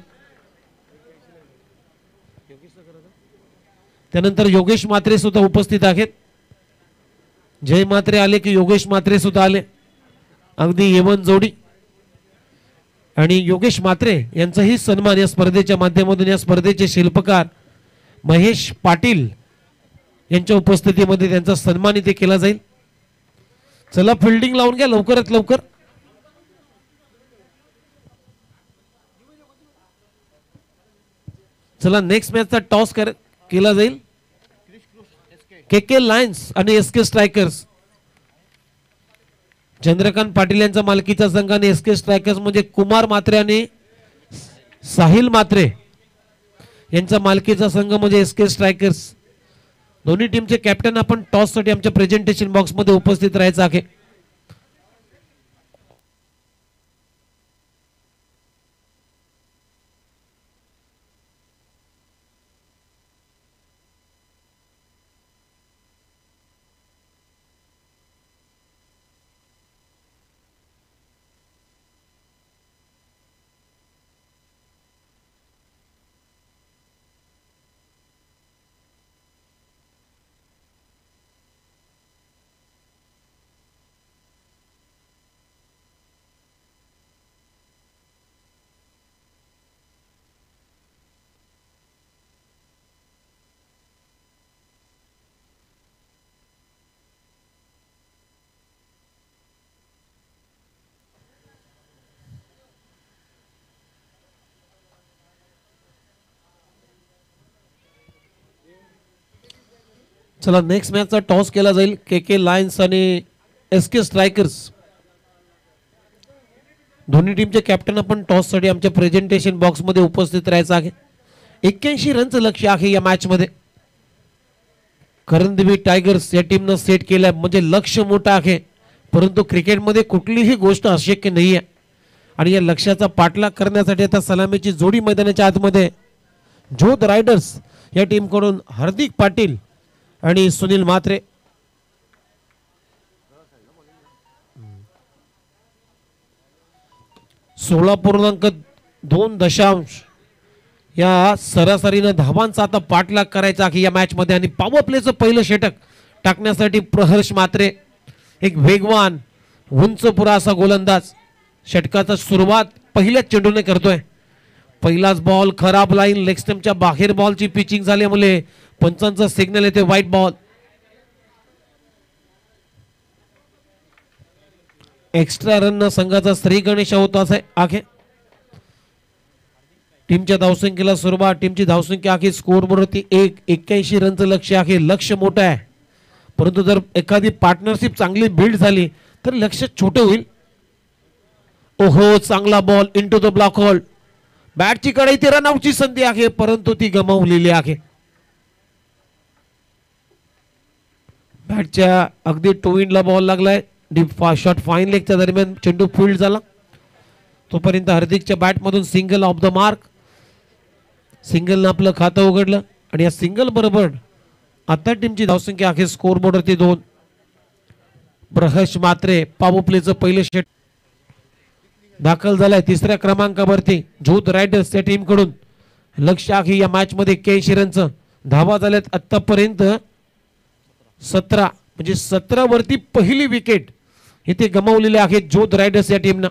त्यानंतर योगेश मात्रे सुद्धा उपस्थित आहेत. जय मात्रे आले की योगेश मात्रे सुद्धा आले अगदी येवन जोडी आणि योगेश मात्रे यांचाही सन्मान या स्पर्धेच्या माध्यमातून या स्पर्धेचे शिल्पकार महेश पाटील यांच्या उपस्थितीमध्ये त्यांचा सन्मान इथे केला जाईल. चला फिल्डिंग लावून घ्या लवकरात लवकर. चला नेक्स्ट मॅचचा टॉस केला जाईल. के लायन्स आणि एसके स्ट्रायकर्स चंद्रकांत पाटील यांचा मालकीचा संघ आणि एसके स्ट्रायकर्स म्हणजे कुमार मात्रे आणि साहिल मात्रे यांचा मालकीचा संघ म्हणजे एसके स्ट्रायकर्स. दोन्ही टीमचे कॅप्टन आपण टॉस साठी आमच्या प्रेझेंटेशन बॉक्स मध्ये उपस्थित राहायचं आहे. चला नेक्स्ट मॅचचा टॉस केला जाईल. के लायन्स आणि एसके स्ट्रायकर्स दोन्ही टीमचे कॅप्टन आपण टॉस साठी आमच्या प्रेझेंटेशन बॉक्स मध्ये उपस्थित राहायचं आहे. 81 रनचं लक्ष्य आहे या मॅच मध्ये. करंदीबी टायगर्स या टीमनं सेट केलंय म्हणजे लक्ष्य मोठं आहे परंतु क्रिकेटमध्ये कुठलीही गोष्ट अशक्य नाहीये आणि या लक्ष्याचा पाठलाग करण्यासाठी आता सलामीची जोडी मैदानाच्या आतमध्ये जोध रायडर्स या टीम कडून हार्दिक पाटील आणि सुनील मात्रे. 2 या सरासरीनं धावांचा आता पाठलाग करायचा आहे या मॅच मध्ये आणि पॉवर प्लेचं पहिलं षटक टाकण्यासाठी प्रहर्ष मात्रे एक वेगवान उंच पुरा असा गोलंदाज षटकाचा सुरुवात पहिल्याच चेंडूने करतोय. पहिलाच बॉल खराब लाईन लेग स्टंपच्या बाहेर बॉलची पिचिंग झाल्यामुळे पंचांचा सिग्नल येते व्हाईट बॉल. एक्स्ट्रा रन संघाचा श्री गणेश होता आहे. टीमच्या धावसंख्येला सुरुवात. टीमची धावसंख्या आहे स्कोअरबोर्डवरती 81 रनचं लक्ष्य आहे. लक्ष्य मोठं आहे परंतु जर एखादी पार्टनरशिप चांगली बिल्ड झाली तर लक्ष्य छोटे होईल. ओहो चांगला ball into the block hole. बॅटची कडे इथे रनआउटची संधी आहे परंतु ती गमावलेली आहे. बॅटच्या अगदी टू इंडला बॉल लागलाय. डीप शॉट फाईन लेगच्या दरम्यान चेंडू फील्ड झाला. तोपर्यंत हार्दिकच्या बॅटमधून सिंगल ऑफ द मार्क. सिंगलनं आपलं खातं उघडलं आणि या सिंगल बरोबर आता टीमची धावसंख्या आहे स्कोअरबोर्डवरती 2. प्रहर्ष मात्रे पॉवर प्लेचं पहिलं षटक दाखल झालाय 3ऱ्या क्रमांकावरती. झोत रायडर्स या टीम कडून लक्ष्य आहे या मॅच मध्ये 81 रनचं. धावा झाल्यात आतापर्यंत 17 म्हणजे 17 वरती पहिली विकेट इथे गमावलेली आहे झोत रायडर्स या टीमनं.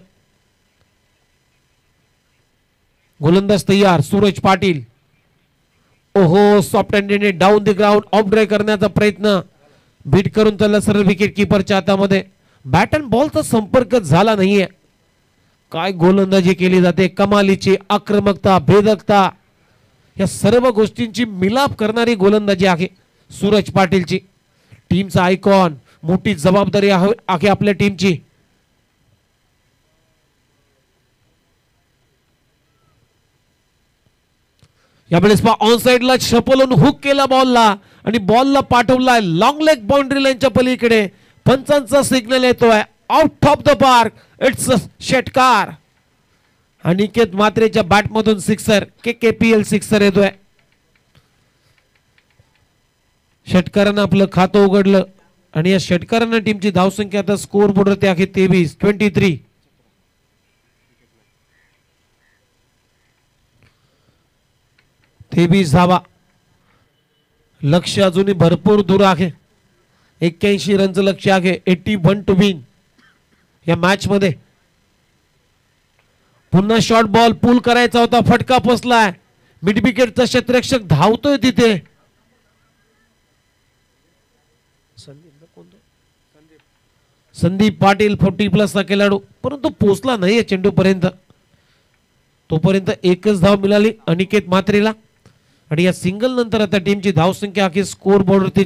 गोलंदाज तयार सूरज पाटील. ओहो सॉफ्ट हँडेडने down the ground off drive करण्याचा प्रयत्न. बीट करून त्याला सरळ विकेट किपरच्या हातामध्ये. बॅट अँड बॉलचा संपर्क झाला नाहीये. काय गोलंदाजी केली जाते. कमालीची आक्रमकता भेदकता या सर्व गोष्टींची मिलाप करणारी गोलंदाजी आहे सूरज पाटीलची. टीमचा आयकॉन. मोठी जबाबदारी आहे आपल्या टीमची. यावेळेस ऑन साइडला छपलून हुक केला बॉलला आणि बॉलला पाठवलाय लॉंग लेग बाउंड्री लाईनच्या पलीकडे. पंचांचा सिग्नल येतोय out of the park. It's षटकार. अनिकेत मात्रेच्या बॅटमधून सिक्सर. केपीएल सिक्सर येतोय. षटकारानं आपलं खातं उघडलं आणि या षटकारानं टीमची धावसंख्या आता स्कोअर बोर्डवरती आहे 23. 23 धावा. लक्ष्य अजूनही भरपूर दूर आहे. 81 रनचं लक्ष्य आहे. 81 टू विन या मॅच मध्ये. पुन्हा शॉर्ट बॉल पुल करायचा होता. फटका फसलाय. मिड विकेटचा क्षेत्ररक्षक धावतोय तिथे. संदीप पाटील 40+ चा खेळाडू परंतु पोहोचला नाहीये चेंडू पर्यंत. तोपर्यंत एकच धाव मिळाली अनिकेत मात्रेला आणि या सिंगल नंतर आता टीमची धावसंख्या आहे स्कोअर बोर्डवरती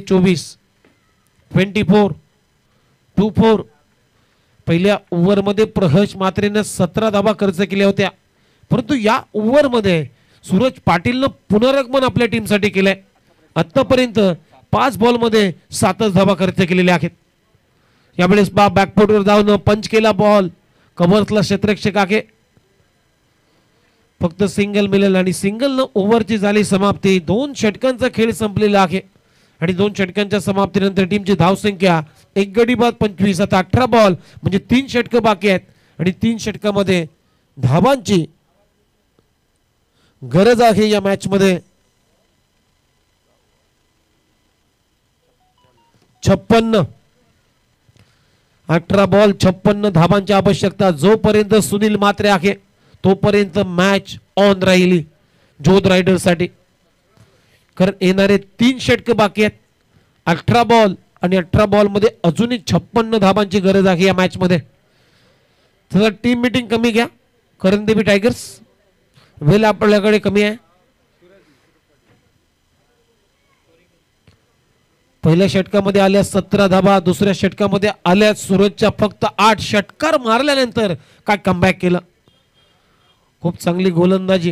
24. पहिल्या ओव्हर मध्ये प्रहर्ष मात्रेने 17 धावा खर्च केल्या होत्या परंतु या ओव्हर मध्ये सूरज पाटीलनं पुनरागमन आपल्या टीमसाठी केलंय. आतापर्यंत 5 बॉल मध्ये 7 धावा खर्च केलेल्या आहेत. यावेळेस बॅकफुटवर जाऊन पंच केला बॉल. कव्हर्सला क्षेत्ररक्षक आहे. फक्त सिंगल मिळेल आणि सिंगलनं ओव्हरची झाली समाप्ती. 2 षटकांचा खेळ संपलेला आहे आणि 2 षटकांच्या समाप्तीनंतर टीमची धावसंख्या 1 गडी बाद 25. आता 18 बॉल म्हणजे 3 षटकं बाकी आहेत आणि 3 षटकामध्ये धावांची गरज आहे या मॅच मध्ये. 56. 18 बॉल 56 धावांची आवश्यकता. जोपर्यंत सुनील मात्रे आहे तोपर्यंत मॅच ऑन राहिली जोध रायडर्स साठी. कारण येणारे 3 षटक बाकी आहेत. 18 बॉल आणि 18 बॉल मध्ये अजूनही 56 धावांची गरज आहे या मॅच मध्ये. तर टीम मीटिंग कमी घ्या. करंदेवी टायगर्स वेल आपल्याकडे कमी आहे. पहिल्या षटकामध्ये आल्या 17 धावा. दुसऱ्या षटकामध्ये आल्या सूरजच्या फक्त 8 षटकार मारल्यानंतर काय कमबॅक केलं. खूप चांगली गोलंदाजी.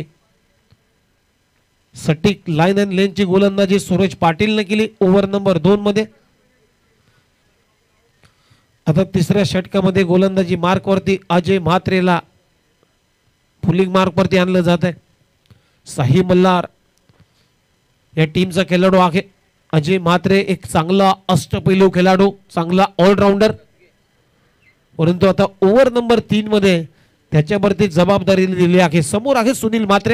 सटीक लाईन अँड लेनची गोलंदाजी सूरज पाटीलने केली ओव्हर नंबर 2 मध्ये. आता तिसऱ्या षटकामध्ये गोलंदाजी मार्क वरती अजय म्हात्रेला फुलिंग मार्क वरती आणलं जात आहे. साही मल्हार या टीमचा खेळाडू आहे. अजय म्हात्रे एक चांगला अष्टपैलू खेळाडू, चांगला ऑलराऊंडर. परंतु आता ओव्हर नंबर 3 मध्ये त्याच्यावरती जबाबदारी दिली आहे. समोर आहे सुनील म्हात्रे.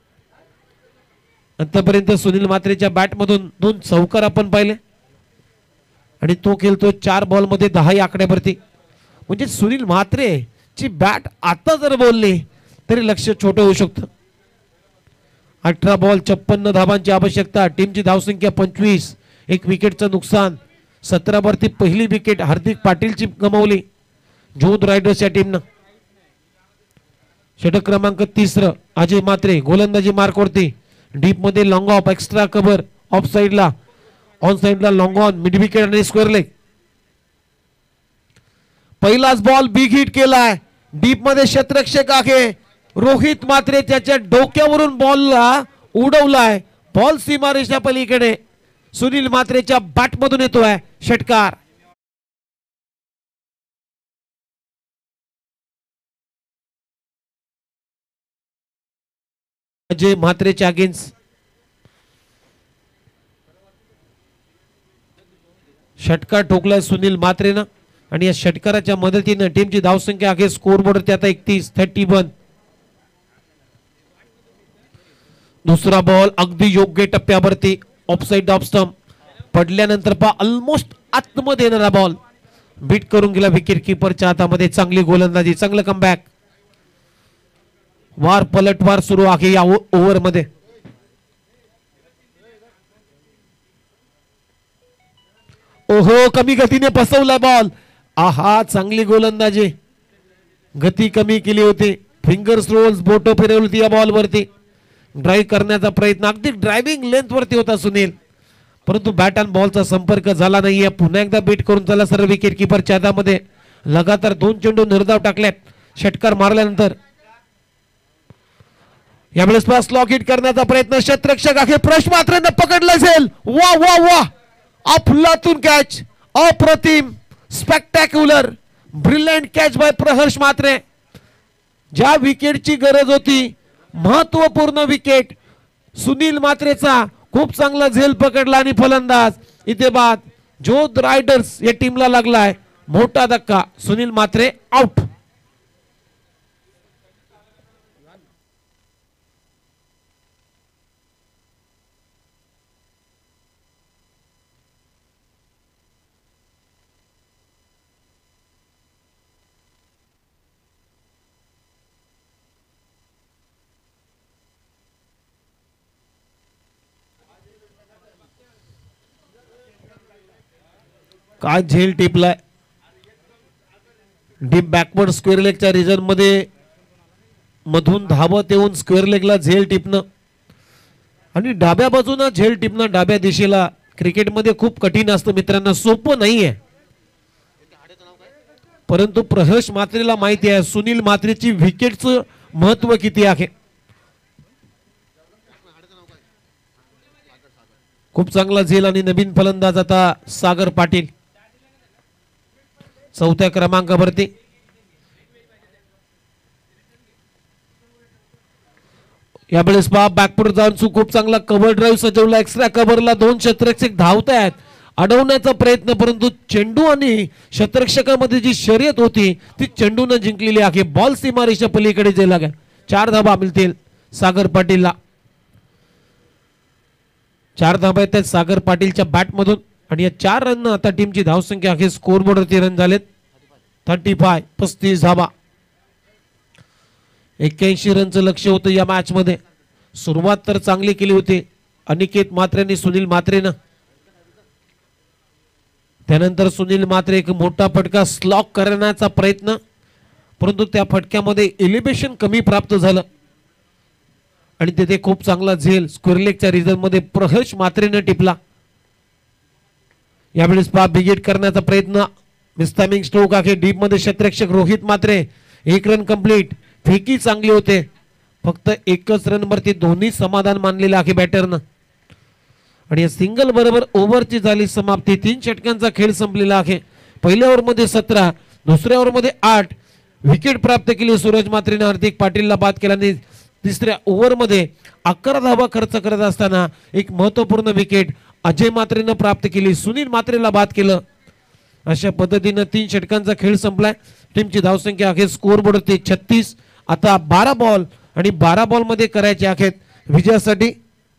आतापर्यंत सुनील म्हात्रेच्या बॅट मधून 2 चौकार आपण पाहिले आणि तो खेळतो 4 बॉल मध्ये 10 या आकड्यावरती. म्हणजे सुनील म्हात्रे ची बॅट आता जर बोलली तरी लक्ष छोटं होऊ शकतं. 18 बॉल 56 धावांची आवश्यकता. टीमची धावसंख्या 25. 1 विकेटचं नुकसान. 17 वरती पहिली विकेट हार्दिक पाटीलची गमावली जोध रायडर्स या टीमनं. षटक क्रमांक 3 अजय म्हात्रे गोलंदाजी मार्कवरती. डीप मध्ये long off, extra cover, off साइडला, ऑन साइडला लॉंग ऑन, मिड विकेट आणि स्क्वेअर लेग. पहिलाच बॉल बिग हिट केलाय. डीप मध्ये क्षेत्ररक्षक आहे रोहित म्हात्रे. त्याच्या डोक्यावरून बॉलला उडवलाय. बॉल सीमारेषा पलीकडे सुनील म्हात्रेच्या बॅट मधून येतोय षटकार. अजय म्हात्रेच्या अगेन्स्ट षटकार ठोकलाय सुनील म्हात्रेनं आणि या षटकाराच्या मदतीने टीमची धावसंख्या आहे स्कोरबोर्डवरती आता 31. दुसरा बॉल अगदी योग्य टप्प्यावरती ऑफसाइड ऑफ स्टंप पडल्यानंतर ऑलमोस्ट आतमध्ये येणारा बॉल बीट करून गेला विकेट कीपरच्या हातामध्ये. चांगली गोलंदाजी, चांगलं कमबॅक. वार पलटवार सुरू आहे या ओव्हर मध्ये. ओहो, कमी गतीने फसवला बॉल. आहा, चांगली गोलंदाजी. गती कमी केली होती. फिंगर्स रोल्स, बोटो फिरवली होती या बॉल वरती. ड्राईव्ह करण्याचा प्रयत्न अगदी ड्रायव्हिंग लेंथ वरती होता सुनील, परंतु बॅट आणि बॉलचा संपर्क झाला नाहीये. पुन्हा एकदा बीट करून चला सर्व विकेट कीपरच्या हातामध्ये. लगातार 2 चेंडू निर्धाव टाकल्यात षटकार मारल्यानंतर. यावेळेस स्लॉक हिट करण्याचा प्रयत्न. क्षेत्ररक्षक आहे प्रश मात्रेनं पकडला असेल. वा वा वा, अफलातून कॅच, अप्रतिम, spectacular, brilliant catch by Praharsh Mhatre. ज्या विकेटची गरज होती, महत्वपूर्ण विकेट, सुनील म्हात्रेचा खूप चांगला झेल पकडला आणि फलंदाज इथे बाद. जोध रायडर्स या टीमला लागलाय मोठा धक्का. सुनील म्हात्रे आउट. काय झेल टिपलाय. डीप बॅकवर्ड स्क्वेअर लेगच्या रिजन मध्ये मधून धावत येऊन स्क्वेअर लेगला झेल टिपणं आणि डाव्या बाजूला झेल टिपणं डाव्या दिशेला क्रिकेटमध्ये खूप कठीण असतं मित्रांनो, सोपं नाहीये. परंतु प्रहर्ष म्हात्रेला माहिती आहे सुनील म्हात्रेची विकेटचं महत्व किती आहे. खूप चांगला झेल आणि नवीन फलंदाज आता सागर पाटील 4थ्या क्रमांकावरती. यावेळेस बॅकवर्ड जाऊन खूप चांगला कव्हर ड्राईव्ह सजवला. एक्स्ट्रा कव्हरला 2 क्षेत्ररक्षक धावतायत अडवण्याचा प्रयत्न, परंतु चेंडू आणि क्षेत्ररक्षकामध्ये जी शर्यत होती ती चेंडूने जिंकलेली आहे. बॉल सीमारेषा पलीकडे गेला. 4 धावा मिळतील सागर पाटीलला. 4 धावा आहेत सागर पाटीलच्या बॅट मधून आणि या 4 रन आता टीमची धावसंख्या आहे स्कोरबोर्डवरती रन झालेत 35 धावा. 81 रनचं लक्ष होतं या मॅच मध्ये. सुरुवात तर चांगली केली होती अनिकेत म्हात्रेने सुनील म्हात्रेनं. त्यानंतर सुनील म्हात्रे एक मोठा फटका स्लॉक करण्याचा प्रयत्न, परंतु त्या फटक्यामध्ये एलिव्हेशन कमी प्राप्त झालं आणि तिथे खूप चांगला झेल स्क्वेअर लेगच्या रिजन मध्ये प्रहर्ष म्हात्रेने टिपला. यावेळेस बिगेट करण्याचा प्रयत्न. मिस्टामिंग स्ट्रोक आहे. डीप मध्ये क्षेत्ररक्षक रोहित म्हात्रे. 1 run complete. फेकी चांगली होते. फक्त 1च रन वरती दोन्ही समाधान मानलेलं आहे बॅटरनं आणि सिंगल बरोबर ओव्हरची झाली समाप्ती. 3 षटकांचा खेळ संपलेला आहे. पहिल्या ओव्हर मध्ये 17, दुसऱ्या ओव्हर मध्ये 8 विकेट प्राप्त केली सूरज म्हात्रेने. हार्दिक पाटीलला बाद केला आणि तिसऱ्या ओव्हर मध्ये 11 धावा खर्च करत असताना एक महत्वपूर्ण विकेट अजय म्हात्रेनं प्राप्त केली. सुनील म्हात्रेला बाद केलं. अशा पद्धतीने 3 षटकांचा खेळ संपलाय. टीमची धावसंख्या आहे स्कोरबोर्डवरती 36. आता 12 बॉल आणि 12 बॉल मध्ये करायचे आहेत विजयासाठी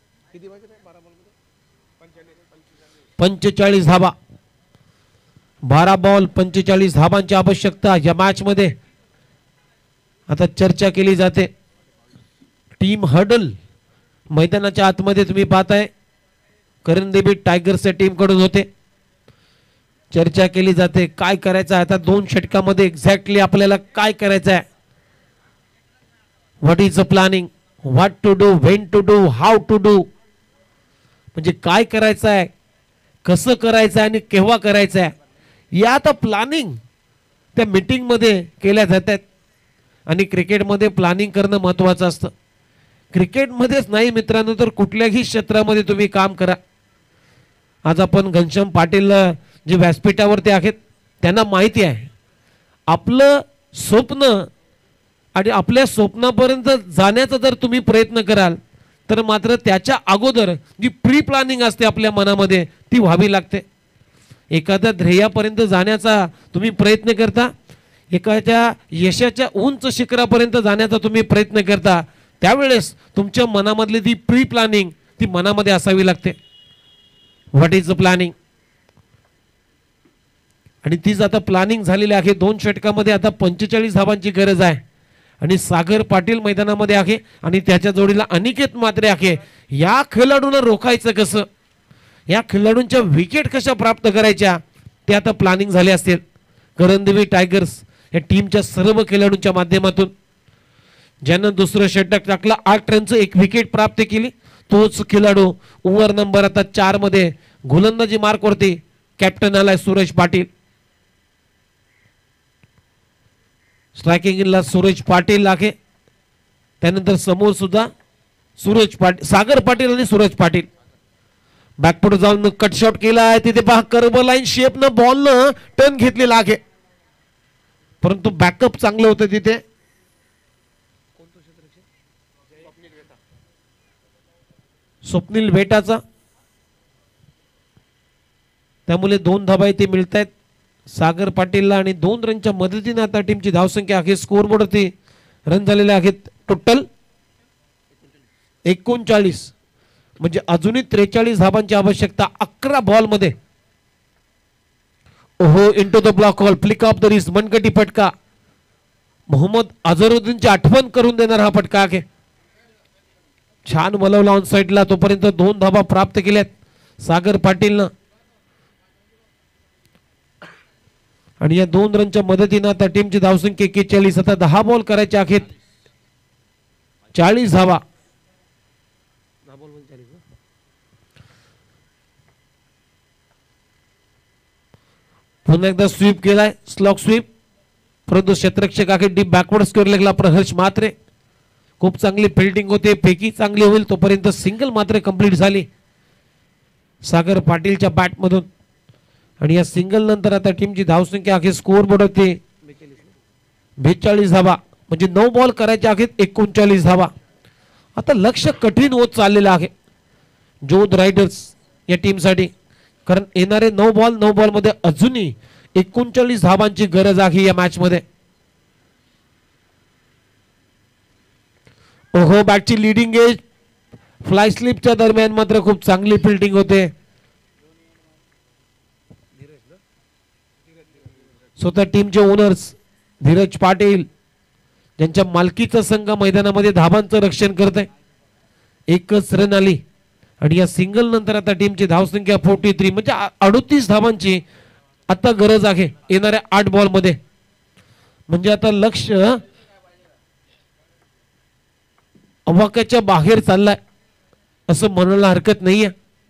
45 धावा. 12 बॉल 45 धावांची आवश्यकता या मॅच मध्ये. आता चर्चा केली जाते. टीम हडल मैदानाच्या आतमध्ये तुम्ही पाहताय करंदेबी टायगर्सच्या टीम कडून होते. चर्चा केली जाते काय करायचं आहे आता 2 षटकामध्ये एक्झॅक्टली आपल्याला काय करायचं आहे. What is the planning, what to do, when to do, how to do, म्हणजे काय करायचं आहे, कसं करायचं आहे आणि केव्हा करायचं आहे या आता प्लॅनिंग त्या मीटिंग मध्ये केल्या जातात. आणि क्रिकेटमध्ये प्लॅनिंग करणं महत्त्वाचं असतं. क्रिकेटमध्येच नाही मित्रांनो तर कुठल्याही क्षेत्रामध्ये तुम्ही काम करा. आज आपण घनश्याम पाटील जे व्यासपीठावरती आहेत त्यांना माहिती आहे आपलं स्वप्न आणि आपल्या स्वप्नापर्यंत जाण्याचा जर तुम्ही प्रयत्न कराल तर मात्र त्याच्या अगोदर जी प्री प्लॅनिंग असते आपल्या मनामध्ये ती व्हावी लागते. एखाद्या ध्येयापर्यंत जाण्याचा तुम्ही प्रयत्न करता, एखाद्या यशाच्या उंच शिखरापर्यंत जाण्याचा तुम्ही प्रयत्न करता, त्यावेळेस तुमच्या मनामधली ती प्री प्लॅनिंग ती मनामध्ये असावी लागते. व्हॉट इज द प्लॅनिंग, आणि तीच आता प्लॅनिंग झालेली आहे. 2 षटकामध्ये आता 45 धावांची गरज आहे आणि सागर पाटील मैदानामध्ये आहे आणि त्याच्या जोडीला अनिकेत म्हात्रे आहे. या खेळाडूंना रोखायचं कसं, या खेळाडूंच्या विकेट कशा प्राप्त करायच्या ते आता प्लॅनिंग झाले असतील करंदेवी टायगर्स या टीमच्या सर्व खेळाडूंच्या माध्यमातून. ज्यानं दुसरं षटक टाकलं 8 रनचं 1 विकेट प्राप्त केली तोच खेळाडू ओव्हर नंबर आता 4 मध्ये गोलंदाजी मार्क वरती कॅप्टन आलाय सूरज पाटील. स्ट्रायकिंगला सूरज पाटील आहे, त्यानंतर समोर सुद्धा सूरज पाटील, सागर पाटील आणि सूरज पाटील. बॅकफुट जाऊन कट शॉट केला आहे तिथे पहा कर्व लाईन शेप न बॉल न टर्न घेतलेला आहे परंतु बॅकअप चांगलं होतं तिथे. स्वप्नील वेटाचा, त्यामुळे 2 धावा इथे मिळत आहेत सागर पाटीलला आणि 2 रनच्या मदतीने आता टीमची धावसंख्या आहे स्कोर बोर्डवरती रन झालेले आहेत टोटल 39, म्हणजे अजूनही 43 धावांची आवश्यकता 11 बॉल मध्ये. ओहो into the block hole, flick off the wrist, मनगटी फटका. मोहम्मद अझरुद्दीनची आठवण करून देणार हा फटका आहे. छान वलवला ऑन साइडला, तोपर्यंत 2 धावा प्राप्त केल्यात सागर पाटीलनं आणि या 2 रनच्या मदतीने आता टीमची धावसंख्या 41. आता 10 बॉल करायचे आहेत 40 धावा. पुन्हा एकदा स्वीप केलाय, स्लॉक स्वीप, परंतु क्षेत्ररक्षक आहे डीप बॅकवर्ड स्क्वेअर लेगला प्रहर्ष म्हात्रे. खूप चांगली फिल्डिंग होते, फेकी चांगली होईल तोपर्यंत सिंगल मात्र कंप्लीट झाली सागर पाटीलच्या बॅट मधून. आणि या सिंगल नंतर आता टीमची धावसंख्या आहे स्कोर बोर्डवरती 42 धावा, म्हणजे 9 बॉल करायचे आहेत 39 धावा. आता लक्ष कठीण होत चाललेलं आहे जोध रायडर्स या टीमसाठी, कारण येणारे 9 बॉल मध्ये अजूनही 39 धावांची गरज आहे या मॅच मध्ये. ओहो बॅटची लीडिंग एज, फ्लाय स्लिपच्या दरम्यान मात्र खूप चांगली फिल्डिंग होते. स्वतः टीमचे ओनर्स धीरज पाटील ज्यांच्या मालकीचा संघ मैदानामध्ये धावांचं रक्षण करत आहे. 1च रन आली आणि या सिंगल नंतर आता टीमची धावसंख्या 43, म्हणजे 38 धावांची आता गरज आहे येणाऱ्या 8 बॉल मध्ये. म्हणजे आता लक्ष अवाक्याच्या बाहेर चाललाय असं म्हणायला हरकत नाहीये.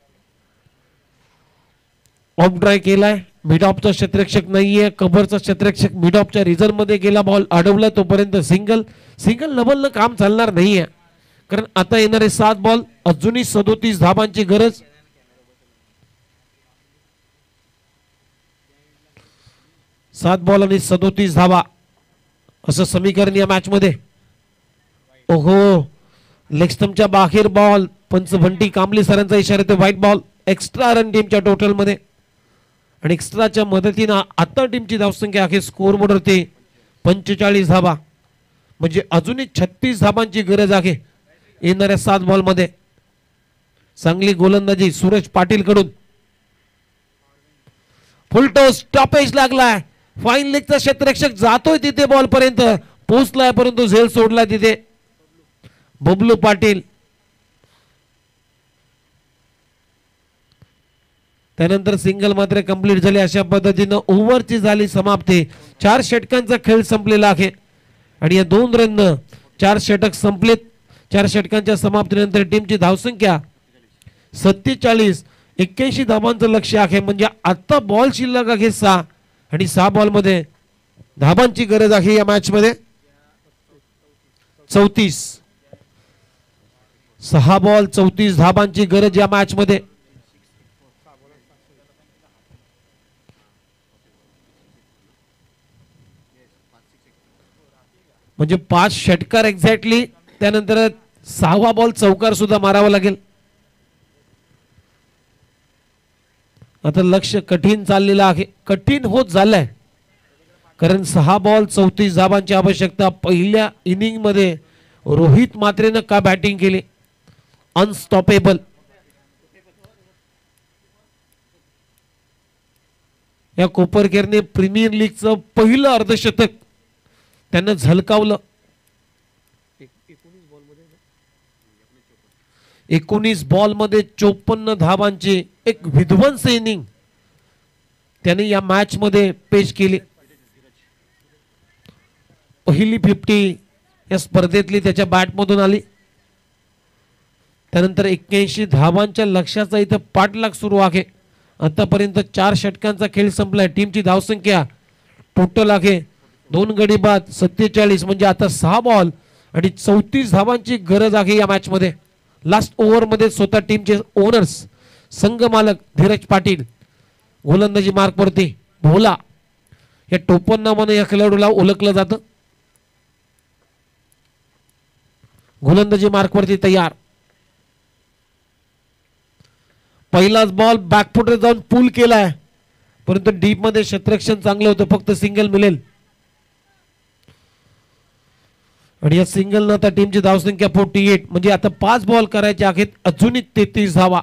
ऑफ ड्राय केलाय, मिड ऑफचा क्षेत्ररक्षक नाहीये, कव्हरचा क्षेत्ररक्षक मिड ऑफच्या रिझर्व मध्ये गेला, बॉल अडवला तोपर्यंत सिंगल डबल न काम चालणार नाहीये, कारण आता येणारे 7 बॉल अजूनही 37 धावांची गरज. सात बॉल आणि 37 धावा असं समीकरण या मॅच मध्ये. ओहो लेग स्टंपच्या बाहेर बॉल, पंच भंटी कांबली सरांचा इशारा येतो, व्हाईट बॉल. एक्स्ट्रा रन टीमच्या टोटल मध्ये आणि एक्स्ट्राच्या मदतीने आता टीमची धावसंख्या आहे स्कोर बोर्डवरती 45 धावा, म्हणजे अजूनही 36 धाबांची गरज आहे येणाऱ्या 7 बॉलमध्ये. चांगली गोलंदाजी सूरज पाटील कडून. फुलटो स्टॉपेज लागलाय. फाईन लेगचा क्षेत्ररक्षक जातोय तिथे बॉल पर्यंत पोहोचलाय परंतु झेल सोडला तिथे बबलू पाटील. त्यानंतर सिंगल मात्र कंप्लीट झाली. अशा पद्धतीनं ओव्हरची झाली समाप्ती. 4 षटकांचा खेळ संपलेला आहे आणि या 2 रन 4 षटक संपलेत. 4 षटकांच्या समाप्तीनंतर टीमची धावसंख्या 47. 81 धाबांचं लक्ष आहे. म्हणजे आता बॉल शिल्लक आहे 6 आणि 6 बॉल मध्ये धाबांची गरज आहे या मॅच मध्ये 34. 6 बॉल 34 धाबांची गरज या मॅच मध्ये. म्हणजे 5 षटकार एक्झॅक्टली. त्यानंतर 6वा बॉल चौकार सुद्धा मारावा लागेल. आता लक्ष कठीण चाललेलं आहे. कठीण होत झालंय कारण 6 बॉल 34 धाबांची आवश्यकता. पहिल्या इनिंग मध्ये रोहित मात्रेनं का बॅटिंग केली. अनस्टॉपेबल. या कोपरकरने प्रीमियर लीगचं पहिलं अर्धशतक त्यांना झलकावलं. 19 बॉल मध्ये 54 धाबांची एक विध्वंस इनिंग त्याने या मॅच मध्ये पेश केली. पहिली 50 या स्पर्धेतली त्याच्या बॅट मधून आली. त्यानंतर 81 धाबांच्या लक्ष्याचा इथं पाठलाग सुरू आहे. आतापर्यंत 4 षटकांचा खेळ संपलाय. टीमची धावसंख्या टोटल आहे 2 गडी बाद 47. म्हणजे आता 6 बॉल आणि 34 धाबांची गरज आहे या मॅच मध्ये. लास्ट ओव्हर मध्ये स्वतः टीमचे ओनर्स संघ मालक धीरज पाटील गोलंदाजी मार्क वरती भोला या टोपण म्हणून या खेळाडूला ओळखलं जातं. गोलंदाजी मार्क वरती तयार. पहिलाच बॉल बॅकफुटर जाऊन पुल केलाय परंतु डीप मध्ये क्षेत्ररक्षण चांगलं होतं. फक्त सिंगल मिळेल आणि या सिंगल न आता टीमची धावसंख्या 48. म्हणजे आता 5 बॉल करायचे आहेत. अजूनही 33 धावा.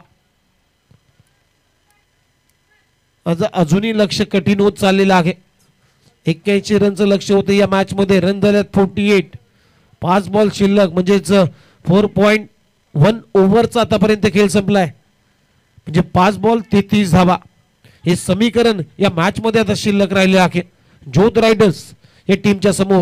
अजूनही लक्ष कठीण होत चाललेलं आहे. 81 रनचं लक्ष होतं या मॅच मध्ये. रन झाल्यात 48. 5 बॉल शिल्लक म्हणजेच 4.1 ओव्हरचा आतापर्यंत खेळ संपलाय. म्हणजे 5 बॉल 33 धावा हे समीकरण या मॅच मध्ये आता शिल्लक राहिले आहे. जोध रायडर्स या टीमच्या समोर.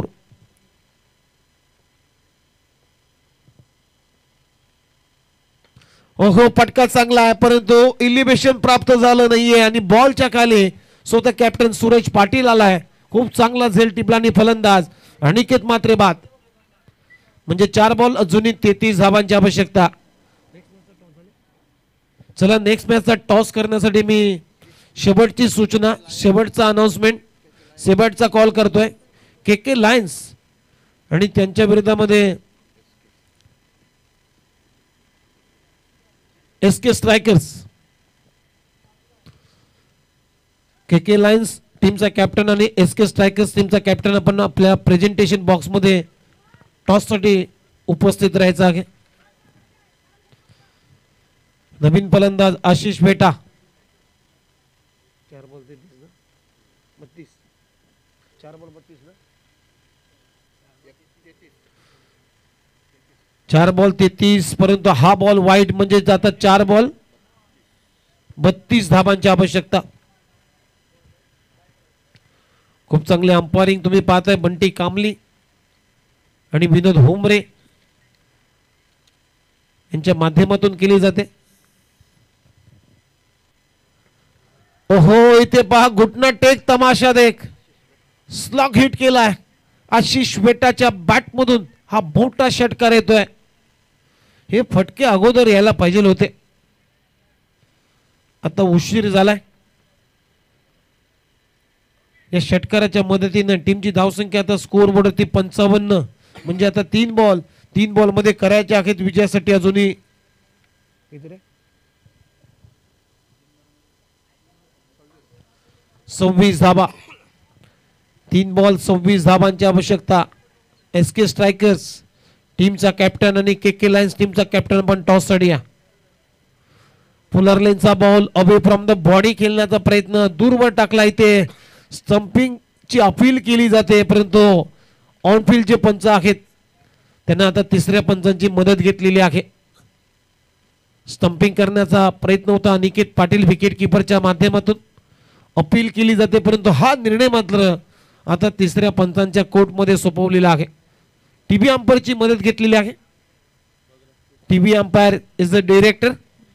ओहो फटका चांगला आहे परंतु इलिव्हेशन प्राप्त झालं नाहीये आणि बॉलच्या खाली स्वतः कॅप्टन सूरज पाटील आलाय. खूप चांगला झेल टिपलानी फलंदाज अनिकेत मात्रे बाद. म्हणजे 4 बॉल अजूनही 33 धावांची आवश्यकता. चला नेक्स्ट मॅचचा टॉस करण्यासाठी मी शेवटची सूचना शेवटचा अनाउन्समेंट शेवटचा कॉल करतोय. के लायन्स आणि त्यांच्या विरोधामध्ये एसके स्ट्रायकर्स. के लायन्स टीमचा कॅप्टन आणि एसके स्ट्रायकर्स टीमचा कॅप्टन आपण आपल्या प्रेझेंटेशन बॉक्स मध्ये टॉस साठी उपस्थित राहायचं आहे. नवीन फलंदाज आशिष बेटा. 4 बॉल 32 4 बॉल 32 ना 4 बॉल 33 परंतु हा बॉल वाईट म्हणजे जातात 4 बॉल 32 धाबांची आवश्यकता. खूप चांगले अंपायरिंग तुम्ही पाहताय. बंटी कामली आणि विनोद होमरे यांच्या माध्यमातून केली जाते. ओहो इथे पहा घुटना टेक तमाशा देख. स्लॉग हिट केलाय आशिष बेटाच्या बॅट मधून. हा मोठा षटकार येतोय. हे फटके अगोदर यायला पाहिजे होते. आता उशीर झालाय. या षटकाराच्या मदतीने टीमची धावसंख्या आता स्कोर बोर्डवरती 55. म्हणजे आता 3 बॉल मध्ये करायचे आहेत विजयासाठी. अजूनही 26 धाबा. 3 बॉल 26 धाबांची आवश्यकता. SK स्ट्रायकर्स टीमचा कॅप्टन आणि KK लायन्स टीमचा कॅप्टन पण टॉस साठी या. पुलरलेनचा ball away from the body खेळण्याचा प्रयत्न दूरवर टाकला. इथे स्टंपिंग ची अपील केली जाते, परंतु ऑन फील्ड जे पंच आहेत त्यांना आता तिसऱ्या पंचांची मदत घेतलेली आहे. स्टंपिंग करण्याचा प्रयत्न होता अनिकेत पाटील विकेट किपरच्या माध्यमातून अपील केली जाते, परंतु हा निर्णय मात्र आता तिसऱ्या पंचांच्या कोर्टमध्ये सोपवलेला आहे. टीव्ही अंपायरची मदत घेतलेली आहे. TV umpire is the director.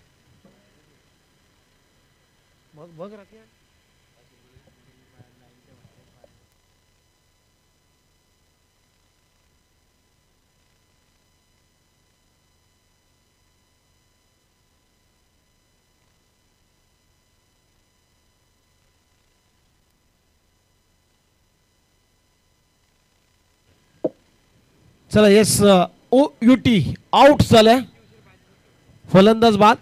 चला येस OUT आउट झालाय. फलंदाज बाद.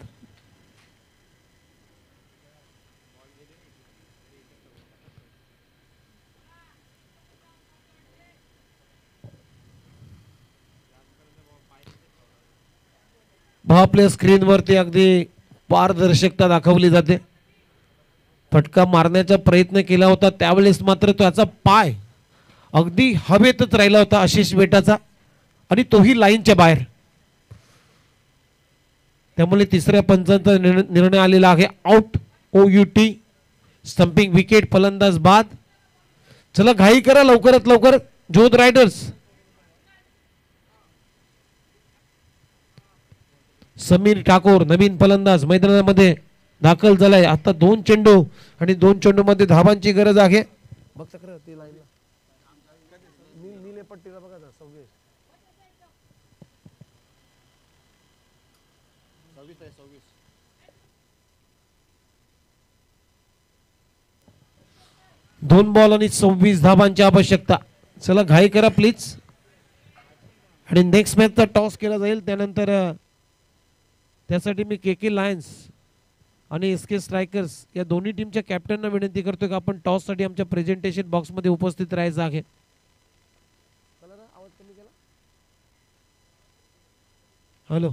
आपल्या स्क्रीनवरती अगदी पारदर्शकता दाखवली जाते. फटका मारण्याचा प्रयत्न केला होता त्यावेळेस मात्र त्याचा पाय अगदी हवेतच राहिला होता आशिष बेटाचा आणि तोही लाईनच्या बाहेर. त्यामुळे तिसऱ्या पंचांचा निर्णय आलेला आहे आउट. OUT stumping wicket. फलंदाज बाद. चला घाई करा लवकरात लवकर जोध रायडर्स. समीर ठाकूर नवीन फलंदाज मैदानामध्ये दाखल झालाय. आता 2 चेंडू आणि 2 चेंडू मध्ये धावांची गरज आहे. बघ चक्र ती लाईन नीले पट्टीला बघा 26 2 बॉल आणि 26 धावांची आवश्यकता. चला घाई करा प्लीज. आणि नेक्स्ट मॅचचा टॉस केला जाईल. त्यानंतर त्यासाठी मी KK लायन्स आणि SK स्ट्रायकर्स या दोन्ही टीमच्या कॅप्टनना विनंती करतोय की आपण टॉस साठी आमच्या प्रेझेंटेशन बॉक्स मध्ये उपस्थित राहायचं आहे. हॅलो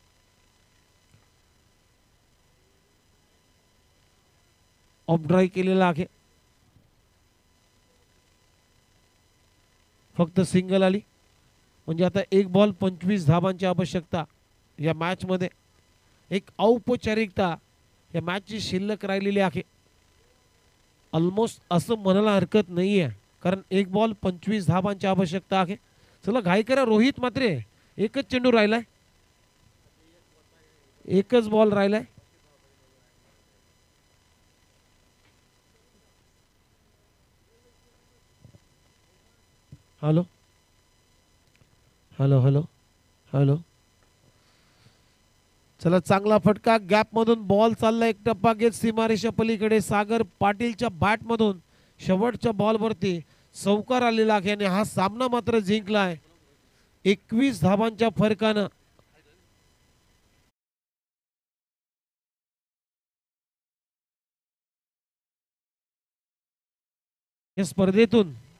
ऑफ ड्राईव्ह केलेला आहे. फक्त सिंगल आली म्हणजे आता 1 बॉल 25 धावांची आवश्यकता. या मॅच मध्ये एक औपचारिकता या मॅचची शिल्लक राहिलेली आहे. ऑलमोस्ट असं म्हणायला हरकत नाहीये कारण 1 बॉल 25 धावांची आवश्यकता आहे. चला घाई करा. रोहित मात्रे एकच चेंडू राहिलाय. एकच बॉल राहिलाय. Hello hello hello hello. चला चांगला फटका गॅप मधून बॉल चालला. एक टप्पा घेत सीमारेषा पलीकडे सागर पाटीलच्या बॅट मधून शेवटच्या बॉल वरती चौकार आलेला आहे आणि हा सामना मात्र जिंकलाय 21 धावांच्या फरकानं. या स्पर्धेतून